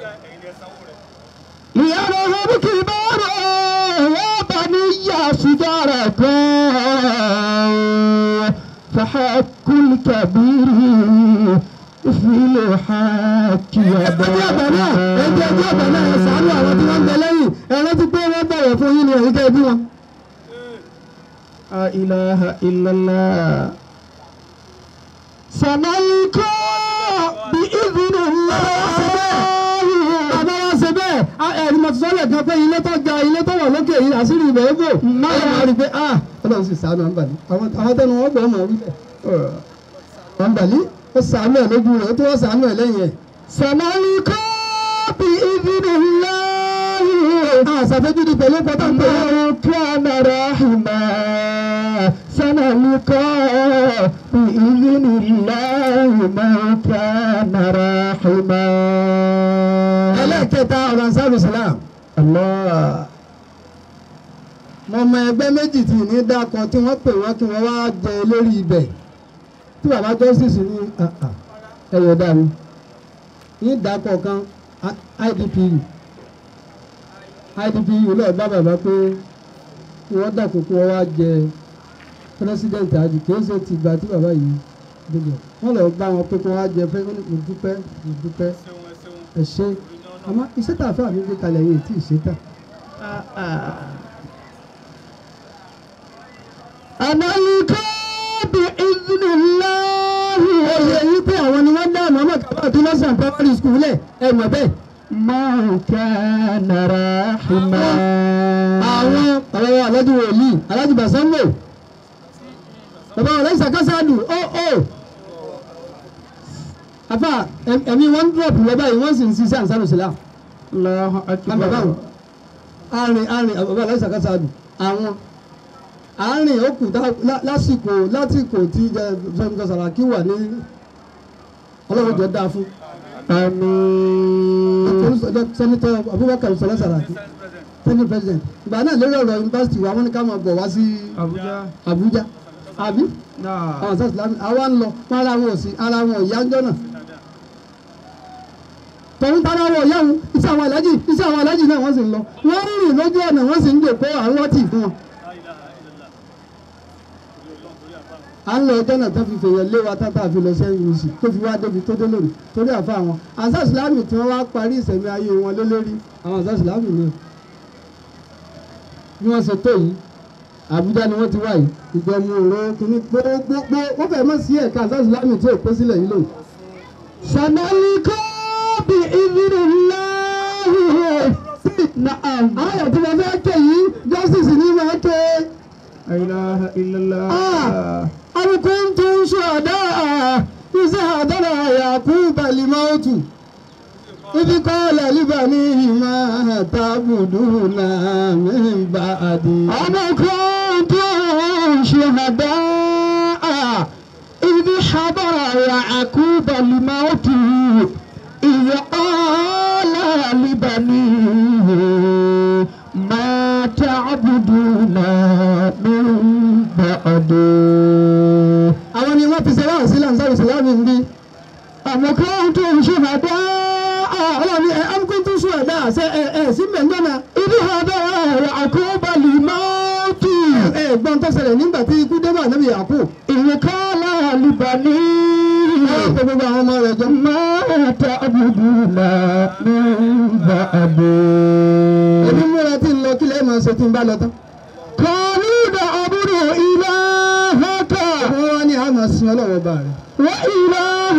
ليرهم كبارا وبني صغاركم. فحق الكبير في الحق ẹjẹ àgbà náà ẹjẹ ẹjẹ àgbà náà ẹ ṣàánú àwọn tí wọ́n ń bẹ lẹ́yìn ẹ rántí pé wọ́n bọ̀wọ̀ fún yín ní ẹ̀yìn kẹ́ bí wọn. إله إلا الله سنلقى بإذن الله. Àbá wa ṣe bẹ́ẹ̀, ẹ̀rí mo ti sọ́lẹ̀ kan pé ilé tó ga ilé tó wà lókè yìí àṣírí ibẹ̀ ébò. Máa máa rí i pé ah Ọlọ́run sì ṣàánú àǹbàlí. Àwọn tẹnu wọn gbọ́ ọmọ wí bẹ́ẹ̀. Àǹbàlí ó ṣàánú ẹ̀ lójú rẹ̀ ó tó wọ́n ṣàánú ẹ̀ lẹ́yìn ẹ̀. سنلقى بإذن الله. Àṣàfẹ́jú di pẹ̀lú pátá pé من كان رحما سنلقى بإذن الله من كان رحما. ẹlẹ́ẹ̀kẹta ọ̀rọ̀ Ansarul Islam. الله. Mo mọ ẹgbẹ́ méjì tí ní dákọ tí wọ́n pè wọ́n kí wọ́n wá jẹ lórí ibẹ̀ tí bàbá justice ní ẹ̀yọ̀ dànù ní dákọ̀ kan I D P U I D P U lọ́ọ̀ bá bàbá pé kí wọ́n dàkọ̀ kí wọ́n wá jẹ president àjù kí ó ṣe ti gbà tí bàbá yìí débẹ̀ wọ́n lọ́ọ́ bá wọn pé kí wọ́n wá jẹ fẹ́ mo dúpẹ́ mo dúpẹ́ ẹ ṣe àmọ́ iṣẹ́ tà fún àmì gbé kalẹ̀ yìí tí ì ṣe tà. سنلقى بإذن الله. ó yẹ yí pé àwọn ni wọ́n dá Muhammad Kabir tó lọ́sàn primary school lẹ̀ ẹ̀ mọ̀ bẹ́ẹ̀. من كان رحما. àwọn àwọn alájú wòlíì alájú Basango bàbá wọn lẹ́yìn sàkásádù ó ó afa ẹ̀mí wọn drop lọ báyìí wọ́n sì ń ṣiṣẹ́ Ansarul Islam. الله àbàbà أكبر. wọn àárín àárín bàbá lẹ́yìn sàkásádù àwọn àárín òkú lásìkò lásìkò tí Sọ́njọ́ Sàràkí wà ní ọlọ́run jọ dáa fún. آمين. Sẹ́nitọ́ Abubakar Sọlá Sàràkí senate president ìgbà náà lórí ọ̀rọ̀ yunifásitì wa wọ́n ní ká máa bọ̀ wá sí Abuja. Abuja àbí Nah. àwọn sọ́ọ̀sì lámì àwa ń lọ fún ara wọn ò sí ara wọn ò yá ń jọ́nà tọ̀hún tara wọn ò yá wọn iṣẹ́ àwọn alájì iṣẹ́ àwọn alájì náà wọ́n sì ń lọ wọ́n ń rìn lójú ọ̀nà wọ́n sì ń jòkó àwọn ọtí fún wọn. à ń lọ ọjọ́ náà tó fi fèèyàn lé wa tátà fi lọ sẹ́yìn oṣù tó fi wá débi tó dé lónìí torí àfa àwọn Ansarul Islam tí wọ́n wá parí ìsẹ̀mí ayé wọn lé lórí àwọn Ansarul Islam ni bí wọ́n ṣe tó yìí Àbújá ni wọ́n ti wá yìí ìjọba òró kìíní gbogbo wọ́n fẹ́ẹ́ mọ̀ sí ẹ̀ka Ansarul Islam tí ò pé sílẹ̀ yìí lòun. سنلقى بإذن الله. نعم. ayọ̀ tí wọ́n fẹ́ ké yìí justice ní wọ́n ké. لا إله إلا الله. أم كنتم شهداء إذ حضر يعقوب الموت إذ قال لبنيه ما تعبدون من بعدي. أم كنتم شهداء إذ حضر يعقوب الموت إذ قال لبنيه ما تعبدون من بعده. àwọn ni wọ́n fi ṣe wáhùn sílẹ̀ Ansarul Islam ń bí. أم كنتم شهداء. ọlọ́run ẹ am kuntum shuhada ṣe ẹ ẹ sí mẹ́ńdọ́nà. إذ حضر يعقوب الموت ẹ gbọ́n tó ṣẹlẹ̀ nígbà tí ikú dé bá Ànábì Yakub. إذ قال لبنيه ẹ pé gbogbo àwọn ọmọ rẹ̀ jọ. ما تعبدون من بعده. èmi múra tí ń lọ kílẹ̀ máa ṣe tí ń bá lọ tán. قالوا نعبد إلهك wọ́n wá ní àmà sin ọlọ́run ọba rẹ̀. وإله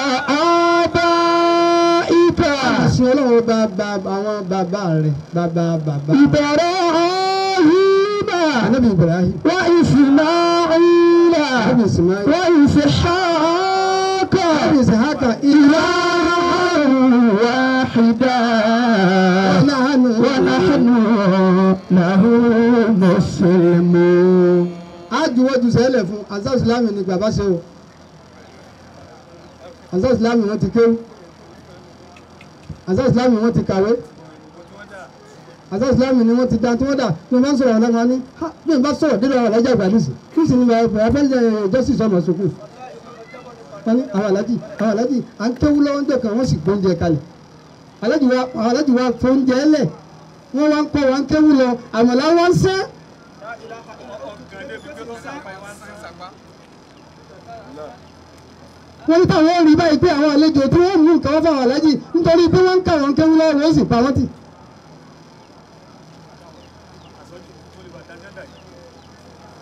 آبائك sin ọlọ́run ọba àwọn bàbá rẹ̀ bàbá bàbá. إبراهيم Ànábì Ibrahim. وإسماعيل Ànábì Ismail. وإسحاق Ànábì Isahaka. إلها واحدا ونحن ونحن له مسلمون. àjùwọ́jú sẹ́lẹ̀ fún Ansarul Islam ní bàbá ṣe o. Ansarul Islam wọ́n ti kéwú. Ansarul Islam wọ́n ti kàwé. Ansarul Islam ni wọ́n ti dá tí wọ́n dà ní wọ́n bá ń sọ̀rọ̀ ọ̀lẹ́gbọ̀n ní bí wọ́n bá sọ̀rọ̀ dé lọ́wọ́ alájà ìgbàlùsì kí sì ni bàbá fẹ́ justice ọmọ sùkúù. wọ́n ní àwọn alájì àwọn alájì à ń kéwú lọ́wọ́ ń jẹ́ kan wọ́n sì gbóúnjẹ kalẹ̀. alájì wa alájì wa fóúnjẹ lẹ̀ wọ́n wá ń kọ́ wa ń kéwú lọ àmàlà wọn sẹ́. wọ́n ní táwọn rí báyìí pé àwọn àlejò tí wọ́n mú nǹkan wá fáwọn alájì nítorí pé wọ́n ń kà wọ́n kéwú lọ́wọ́ wọ́n sì pa wọ́n tì.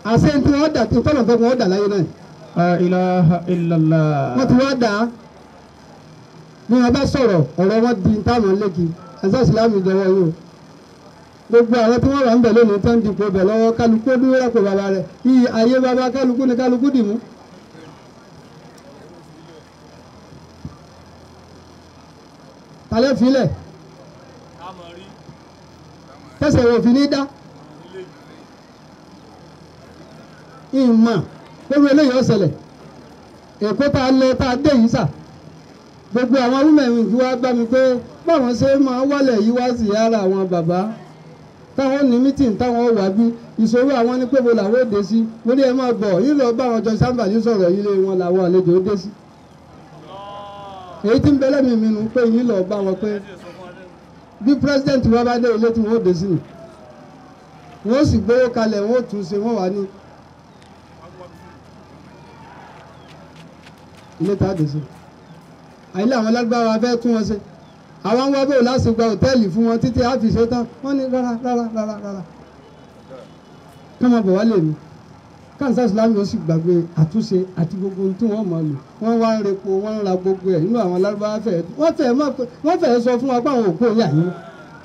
àṣẹ tí wọ́n dà tí tọ́lọ̀ fẹ́ wọ́n dà láyé náà. La ilaha illallah. wọ́n ti wá dà á bí wọ́n bá sọ̀rọ̀ ọ̀rọ̀ wọn di táwọn lẹ́kì ẹ̀sán ìsìlámù ìjọba yìí o gbogbo àwọn tí wọ́n wà ń bẹ̀ lónìí tó ń dìpọ̀ bẹ̀ lọ́wọ́ kálukú dúró rẹ̀ pé bàbá rẹ̀ iyì ayé bàbá kálukú ni kálukú dì mú. alẹ́ filẹ̀ tẹ̀sẹ̀ wò fi ní dá ìmọ̀ gbogbo eléyìí ọ̀sẹ̀lẹ̀ èkó tá a lọ tá a dé yìí sà gbogbo àwọn wúmẹ̀rin kí wá bá mi pé báwọn ṣe máa wálẹ̀ yìí wá sí ara àwọn bàbá táwọn ní mítìn táwọn wà bí ìṣòro àwọn ní pébò làwọn ò dé sí mo ní ẹ máa bọ̀ yìí lọ bá àwọn jọ sábà ní sọ̀rọ̀ yìí lé wọn làwọn àlejò ó dé sí èyí tí ń bẹ lẹ́mìí mi nù pé yìí lọ bá wọn pé bí pírẹsidẹ́ǹtì wa bá dé ilé tí wọ́n ó dé sí ni wọ́n sì gbówó kalẹ̀ wọ́n ó tún ṣe wọ́n wà ní ilé tá a dé sí àyílẹ̀ àwọn lágbára fẹ́ tún wọn ṣe àwọn wá bò láti gba hòtẹ́ẹ̀lì fún wọn títí àfi ṣe tán wọ́n ní rárá rárá rárá rárá kí wọ́n bọ̀ wá lè mí káńsá ìsìlámù ó sì gbàgbé àtúnṣe àti gbogbo ohun tí wọ́n mọ̀ lò wọ́n wá ń repo wọ́n ń ra gbogbo ẹ̀ nínú àwọn lárúbáwá fẹ́ wọ́n fẹ́ wọ́n fẹ́ sọ fún wa pé àwọn òkú òyà yín.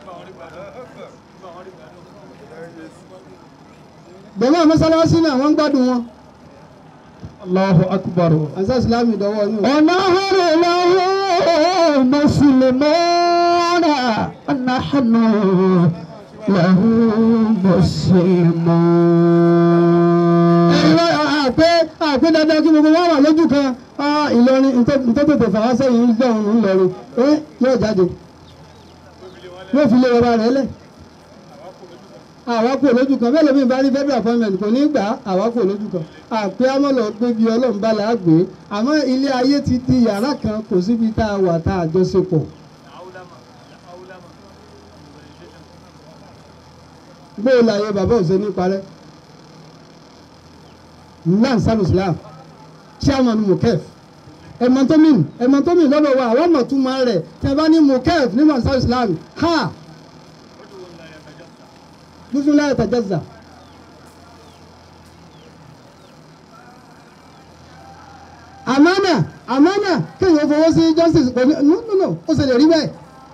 bẹ̀rẹ̀ mọ́sálásí náà wọ́n ń gbádùn wọn. Allahu akbar. káńsá ìsìlámù ìdánwò yín o. ọ̀nà ọ̀rẹ́ lọ́wọ́ mùsùlùmọ́nà nahnu lahu muslimun. àpé àpé dandan kí gbogbo wa wà lójú kan Ìlọrin ntọ́tẹ̀tẹ̀ fàá sẹ́yìn ń gbọ́ òun ńlọrin ẹ yóò jáde yóò fi lé ọba rẹ̀ lẹ̀ àwa kò lójú kan bẹ́ẹ̀ lómi bá rí federal appointment kò ní gbà àwa kò lójú kan àpé amọ̀lọ́ gbé bí ọlọ́run bá là á gbé àmọ́ ilé ayé ti di yàrá kan kò síbi tá a wà tá a jọ ṣe pọ̀. gbóòlà ayé bàbá òsè ní parẹ́ Ansarul Islam chairman mukef ẹ̀mọ́tómìn ẹ̀mọ́tómìn lọ́dọ̀ wa àwọn ọmọ tún máa rẹ̀ tẹ́ bá ní mukef ní Ansarul Islam ha lùsùn láyé tajazza. àmánà àmánà kéèyàn fowó sí justice kò ní no no no ó sì lè rí bẹ́ẹ̀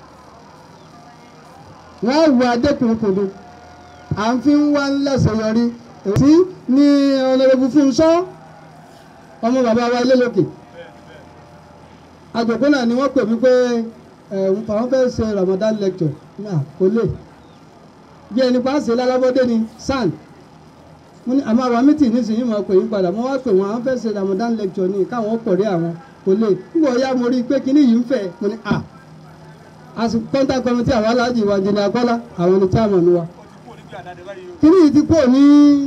wọ́n wọ adékùnkùndù à ń fi ń wá ńlẹ̀sẹ̀ yọrí èsì ní ọ̀nàrẹ́bù Fúnṣọ́ ọmọ bàbá wa ilé lókè àjọ̀kọ́ náà ni wọ́n pè mí pé àwọn fẹ́ ṣe Ramadan lecture náà kò lè bí ẹni pa ṣe lálábọ́dé ni san mo ní àmọ́ àwọn mítì nísìnyí mo pè yín padà mo wá pè wọ́n àwọn fẹ́ ṣe Ramadan lecture ni káwọn pọ̀ rí àwọn kò lè nígbà ọ̀yá mo rí i pé kíní yìí ń fẹ́ mo ní à àsìkò contact committee àwọn aláàjì wa jìnnà akọ́lá àwọn ni chairman wa kíní yìí ti kúrò ní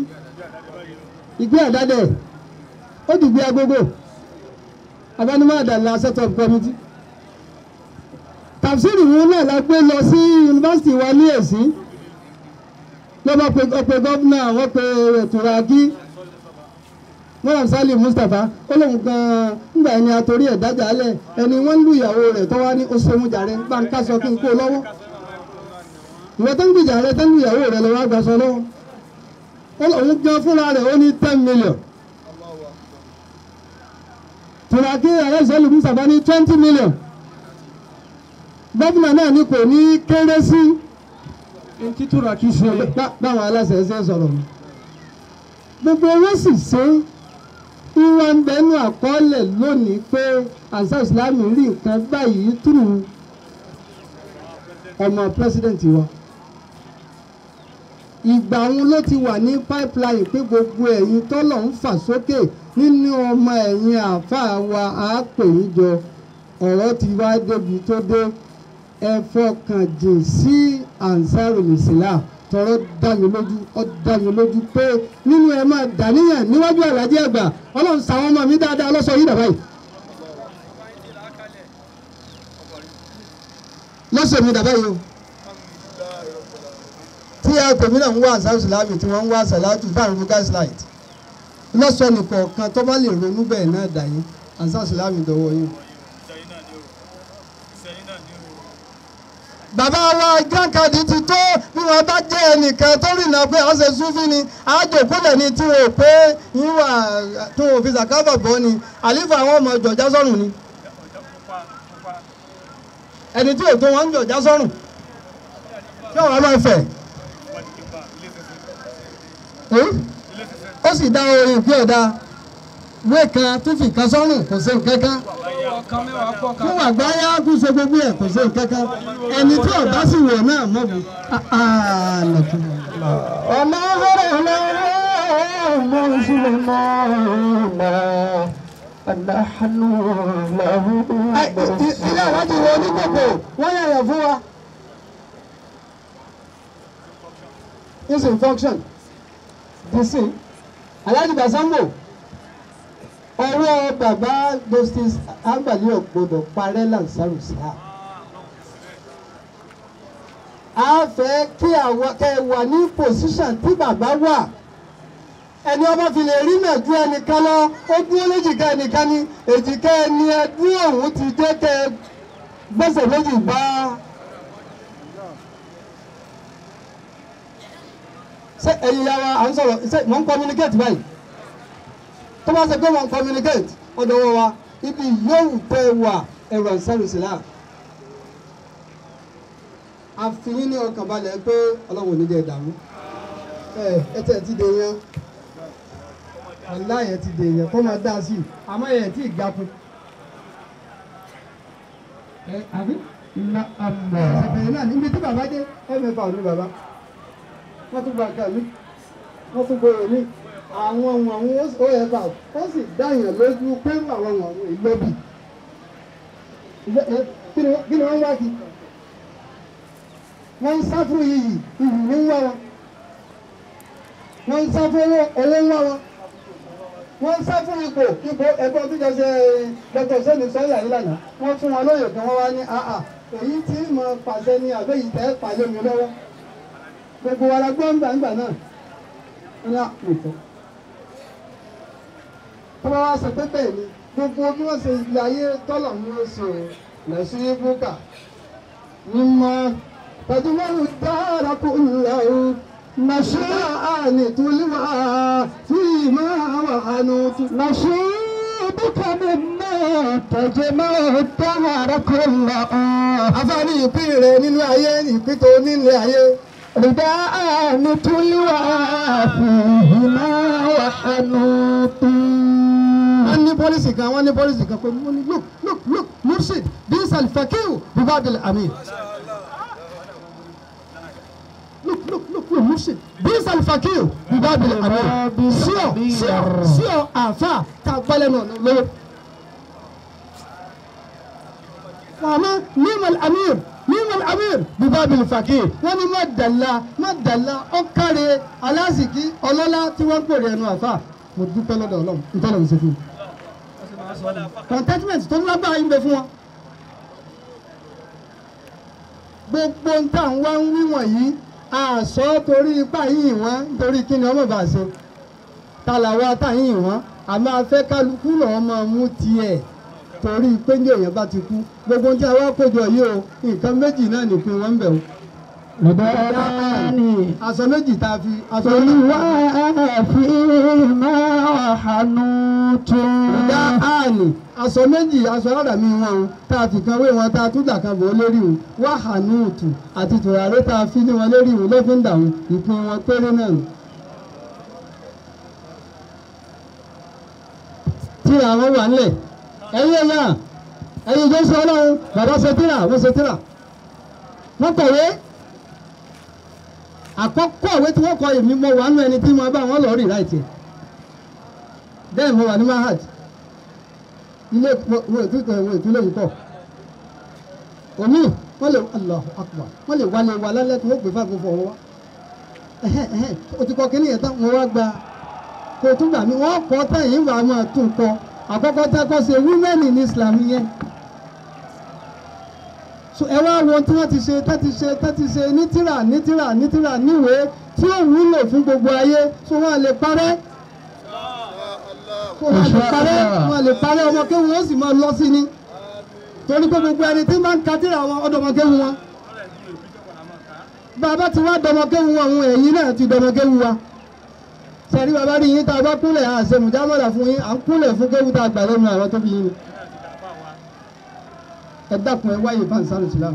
ìgbé àdádẹ ó ti gbé agogo abánimọ̀ àdàlà set up committee tàfsírì wọn náà la gbé lọ sí yunifásitì wa ní èsì lọ́ba pe ọ̀pẹ gọ́fúnà wọ́n pe Turaki mọ́ràn Sálì Mustapha ó lóun gan-an nígbà ẹni àtòrí ẹ̀ dájà alẹ̀ ẹni wọ́n ń lu ìyàwó rẹ̀ tó wá ní oṣooṣù jàre gbàǹkà sọ kí n kó lọ́wọ́ ìwọ tó ń gbìjà rẹ tó ń lu ìyàwó rẹ̀ lọ́wọ́ àgbàsọ lọ́wọ́ òun gan fúnra rẹ̀ ó ní ten million Turaki Sálì Mustapha ní twenty million gọ́fúnà náà ní kò ní kéré sí títura kì í ṣe báwọn aláṣẹ ṣe sọ̀rọ̀ mi gbogbo owó sì ṣe ìwà ń bẹnu àkọọ́lẹ̀ lónìí pé Ansarul Islam rí nǹkan báyìí túrú ọmọ pírẹsidẹ̀ntì wa ìgbà òun ló ti wà ní pipeline pé gbogbo ẹ̀yin tọ́lọ̀ ń fà sókè nínú ọmọ ẹ̀yin àáfàá wa àápè yín jọ ọ̀rọ̀ ti wá débi tó dé ẹ fọkàn jìn sí Ansarul Islam tọrọ dáyọ lójú ọ dáyọ lójú pé nínú ẹ máa dàníyàn níwájú Àlàjí àgbà Ọlọ́run sàwọn ọmọ mi dáadáa lọ́sọ yìí dàbáyìí lọ́sọ̀ mi dàbáyìí o tí ẹ tèmi náà ń wá Ansarul Islam tí wọ́n ń wá sàlátù fáwọn fúgásì láìtì lọ́sọ̀ nìkọ̀ọ̀kan tó bá lè ronú bẹ́ẹ̀ náà dàyín Ansarul Islam dọ̀wọ́ yín. bàbá wa jákàdí ti tó bí wọn bá jẹ́ ẹnìkan tó rìnà pé ọ̀sẹ̀ súnfì ni àjòkúlẹ̀ ni tí wọ́n pé yíwà tó wọ́n fi sàkábà bọ́ ni àlífà àwọn ọmọ jọ̀já sọ́rùn ni ẹni tí ò tó wọn ń jọ̀já sọ́rùn tí ọ̀rọ̀ máa fẹ̀ ó sì dá orin ìpín ọ̀dà wé kan tó fi kan sọ́rùn kò sí nǹkan kan fún àgbáyá kú ṣe gbogbo ẹ̀ kò sí nǹkan kan ẹni tí ọ̀dá sì wọ̀ náà mọ̀ bù. ọmọ ọ̀rọ̀ ọmọ ìṣúlẹ̀mọ́ aláhánú làwọn. ilé ìwádìí wo onígbòkò wọ́n yàyà fún wa. is in function. dc Alhaji Basambo ọwọ́ bàbá justice Ambali Ogbodo parẹ́ Lansaru sáà. a fẹ́ kí àwọn kẹ́ wà ní position tí bàbá wà ẹni ọba fi lè rí mẹ̀jú ẹnìkan lọ ó dúró léjìká ẹnìkan ní èjìká ẹni ẹdún òun ti jẹ́ kẹ́ gbèsè méjì bá. ṣé ẹ̀yin ya wa à ń sọ̀rọ̀ ṣé mò ń communicate báyìí tó bá ṣe pé mò ń communicate ó dọwọ́ wa ibi yóò tẹ́ wà ẹ̀rọ ìṣẹ́rùsí náà àfihàn ní ọkàn balẹ̀ pé ọlọ́run ò ní jẹ́ ìdààmú ẹ ẹ tẹ̀ ti dè yẹn aláyẹ ti dè yẹn kó máa dá sí i àmọ́ ẹ̀ tí ì gapò ẹ àbí iná àmọ́. ẹ̀sẹ̀ náà níbi tí bàbá dé ẹ mẹ́fà ò ní bàbá wọ́n tún gba àga mi wọ́n tún gbòòrò mi àwọn wọ̀nyí ó yẹ fà ó sì dáyàn lójú pé àwọn wọ̀nyí ìlọ́bì kí ni wọ́n wá kí wọ́n ń sá fún iyì iyì ní wá wọn wọ́n ń sá fún owó owó ń wá wọn wọ́n ń sá fún ipò ipò ẹ̀gbọ́n tó jẹ́ ṣe dr sẹ́ni sọ́yà yìí lánàá wọ́n fún wọn lóye kan wọ́n wá ní àà èyí tí mo pàṣẹ ní àbẹ́yìí tẹ́ pàlẹ́ mi lọ́wọ́ gbogbo wa la gbọ́ ńgbàǹgbà náà wọn á pèsè tọ́lá wa sọ pé bẹ́ẹ̀ ni gbogbo bí wọ́n ṣe ilé ayé tọ́lọ̀ ní oṣù lẹ́sùn ibùkà mímọ́ pẹ̀lú dára kò lọ́wọ́ nàṣẹ́ àní tùlùwà tí máa wà hànú tù. nàṣẹ́ ibùkà mímọ́ tẹ̀jẹ̀ máa dára kò lọ́wọ́. afáàní ìpín rẹ nínú ayé ìpín tó nílé ayé. رداء تلوى فيهما وحنوط. wọ́n ní pọ́lísì kan wọ́n ní pọ́lísì kan pé wọ́n ní look look look mursid bisal fakiru bibabil amir. look look look look mursid bisal fakiru bibabil amir. síọ̀ síọ̀ síọ̀ àfa ká gbálẹ̀ náà lọ́wọ́. fàmà nimal amir. nínú amir bibabil fakir wọn ni má dàlá má dàlá ọkàrẹ alásìkí ọlọ́lá tí wọ́n ń pèrè ẹnu àfà mo dúpẹ́ lọ́dọ̀ ọlọ́run ìtọ́lọ̀ ń ṣe fún mi. contentment tó lágbára yín bẹ fún wọn. gbogbo ń tà ń wá ń wí wọ̀nyí àṣọ torí ipá yìí wọ́n nítorí kí ni ọmọ bá ṣe tàlàwà táyìn wọ́n àmọ́ afẹ́ kálukú lọ́ọ́ máa mú tiẹ̀ torí pé ní èèyàn bá ti kú gbogbo tí a wá péjọ yìí o nǹkan méjì náà nìpín wọn ń bẹ̀ o. Rọ̀dọ́ni aṣọ méjì tá a fi aṣọ olúwa fi máa hànú tó. Rọ̀dọ́ni aṣọ méjì aṣọ ọ̀rọ̀ mi wọn o tá a fi kan wé wọn tá a tún dàkan bò ó lérí o wá hànú tù àti tùràrí tá a fi ní wọn lérí o ló fi ń dà wọn ìpín wọn péré náà nù. tí àwọn wà nílẹ̀ ẹ̀yin ẹ̀yà ẹ̀yin ìjọ sọ ọlọ́run bàbá ṣe tíra wọ́n ṣe tíra wọ́n kọ̀wé àkọ́kọ́ ìwé tí wọ́n kọ èmi mọ wà nù ẹni tí mo bá wọn lọ rí ráìtì bẹ́ẹ̀ mo wà ní mahad ilé wo ètùtù wo ìtúlẹ̀ yìí kọ̀ òní wọ́n lè Allahu Akbar wọ́n lè wálé wa lálẹ́ tí wọ́n pè fáwọn fọwọ́ wa o ti kọ kí nìyẹn tán wọ́n wá gba kó o tún gbà mí wọ́n kọ́ tán yìí wà á máa tún kọ́ àkọ́kọ́ tẹ́kọ́ ṣe women in Islam yẹn so ẹ wá wo tí wọ́n ti ṣe tẹ́ ti ṣe tẹ́ ti ṣe ní tírà ní tírà ní tírà níwèé tí ó wúlò fún gbogbo ayé so wọ́n lè parẹ́ so wọ́n lè parẹ́ wọ́n lè parẹ́ ọmọ kéwù wọ́n sì máa lọ sí ni torí pé gbogbo ẹni tí máa ń ka tírà wọn ọ̀dọ̀ ọmọ kéwù wọn bàbá ti wá dọmọkéwu àwọn ẹ̀yìn náà ti dọmọkéwu wa sẹ́ni bàbá rí yín tá a bá kúnlẹ̀ àṣemùjámọ́là fún yín à ń kúnlẹ̀ fún kéwu tá a gbà lẹ́nu àwọn tó bí yín ni ẹ dákun ẹ wáyé fáǹsánù sílá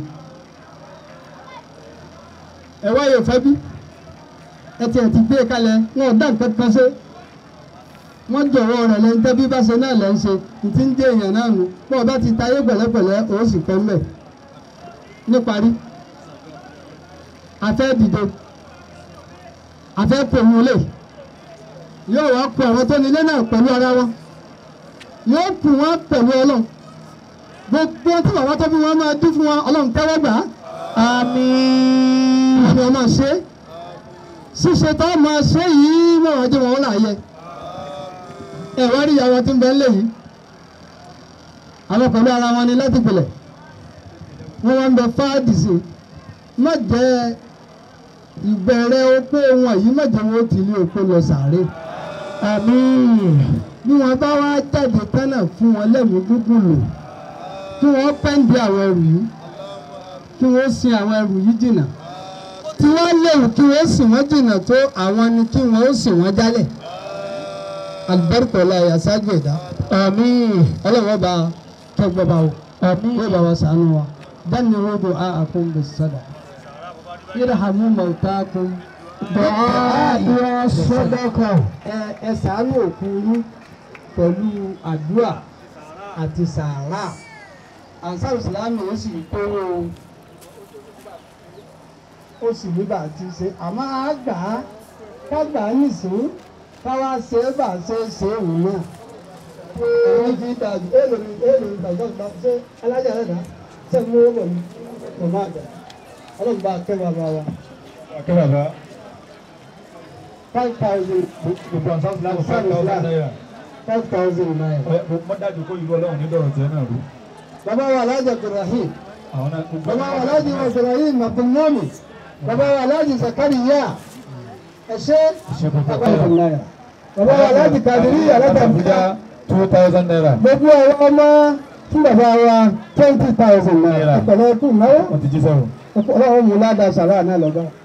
ẹ wáyé fẹ́ bí ẹ tiẹ̀ ti gbé kalẹ̀ wọn ò dá nǹkan kan ṣe wọ́n jọ̀wọ́ rẹ̀ lẹ́yìn tẹ́bí bá ṣe náà lẹ́ ń ṣe ìtí ń dé èèyàn náà nù bọ́ ọ bá ti tayé pẹ̀lẹ́pẹ̀lẹ́ ó sì pẹ́ mbẹ̀ níparí afẹ́ dìde afẹ́ pòun lè yóò wá kó àwọn tó nílé náà pẹ̀lú ara wọn yóò kù wọn pẹ̀lú ọlọ́run gbogbo tí bàbá tó bí wọn máa dín fún wọn ọlọ́run tẹ́wọ́ gbà á àmín àmì ọmọ ṣe ṣíṣe tó máa ṣe yìí wọ́n wọ́n jẹ́ wọn láàyè ẹ wá rí ìyàwó tí ń bẹ ń lé yìí àwọn pẹ̀lú ara wọn ni láti pìlẹ̀ wọ́n wá ń bẹ fáàdì sí má jẹ́ ìbẹ̀rẹ̀ opó wọn yìí má jẹ́ wọn ó ti ilé opó lọ sàárè àmín bí wọ́n bá wá jáde tánà fún wọn lẹ́mìí gúgùn lò kí wọ́n pẹ́ǹdì àwọn ẹrù yìí kí wọ́n sin àwọn ẹrù yìí jìnnà tí wọ́n léwu kí wọ́n sìn wọ́n jìnnà tó àwọn ni kí wọ́n ó sìn wọ́n jálẹ̀ alibarika la ya ṣáájú ẹ̀dá àmín ọlọ́wọ́ bá kẹgbẹ́ bá wò àmín yóò bá wa ṣàánú wa dání wo do a àkún bẹ sọdọ yírhamu mawtakum Dùá ìwà sọ́dọ̀kà. ẹ ẹ ṣàánú òkú yín pẹ̀lú àdúrà àti sàárà Ansar Islam ó sì tó ó sì ní bá a ti ṣe àmọ́ àgbà kágbà nìsín káwá ṣe é bá ṣe é ṣe òun náà èyí fi dàbí èlò ní èlò ní ìgbàgbọ́ ìgbà ṣe alájà rẹ̀ dá ṣe mú owó pẹ̀lú màmá àgbà ọlọ́run bá kẹ́ bàbá wa. Kẹ́ bàbá. five thousand Gbogbo Ansar Islam five thousand naira. five thousand naira. Mo dájú kó ìlú ọlọ́run ní dọ̀rọ̀ tiẹ̀ náà rú. bàbá wa alájà Ibrahim Àwọn náà gbogbo. bàbá wa alájà Ibrahim Abdulmọ́mì bàbá wa alájà Zakariya ẹ ṣe bàbá wa náírà bàbá wa alájà Kadiri alájà two thousand naira. gbogbo ọ̀rọ̀ ọmọ fún bàbá wa twenty thousand naira ìpẹ̀lẹ́ kù náwó Wọ́n ti jí sọ̀rọ̀. ọlọ́run mú ládàá sàrà náà lọ́gbà.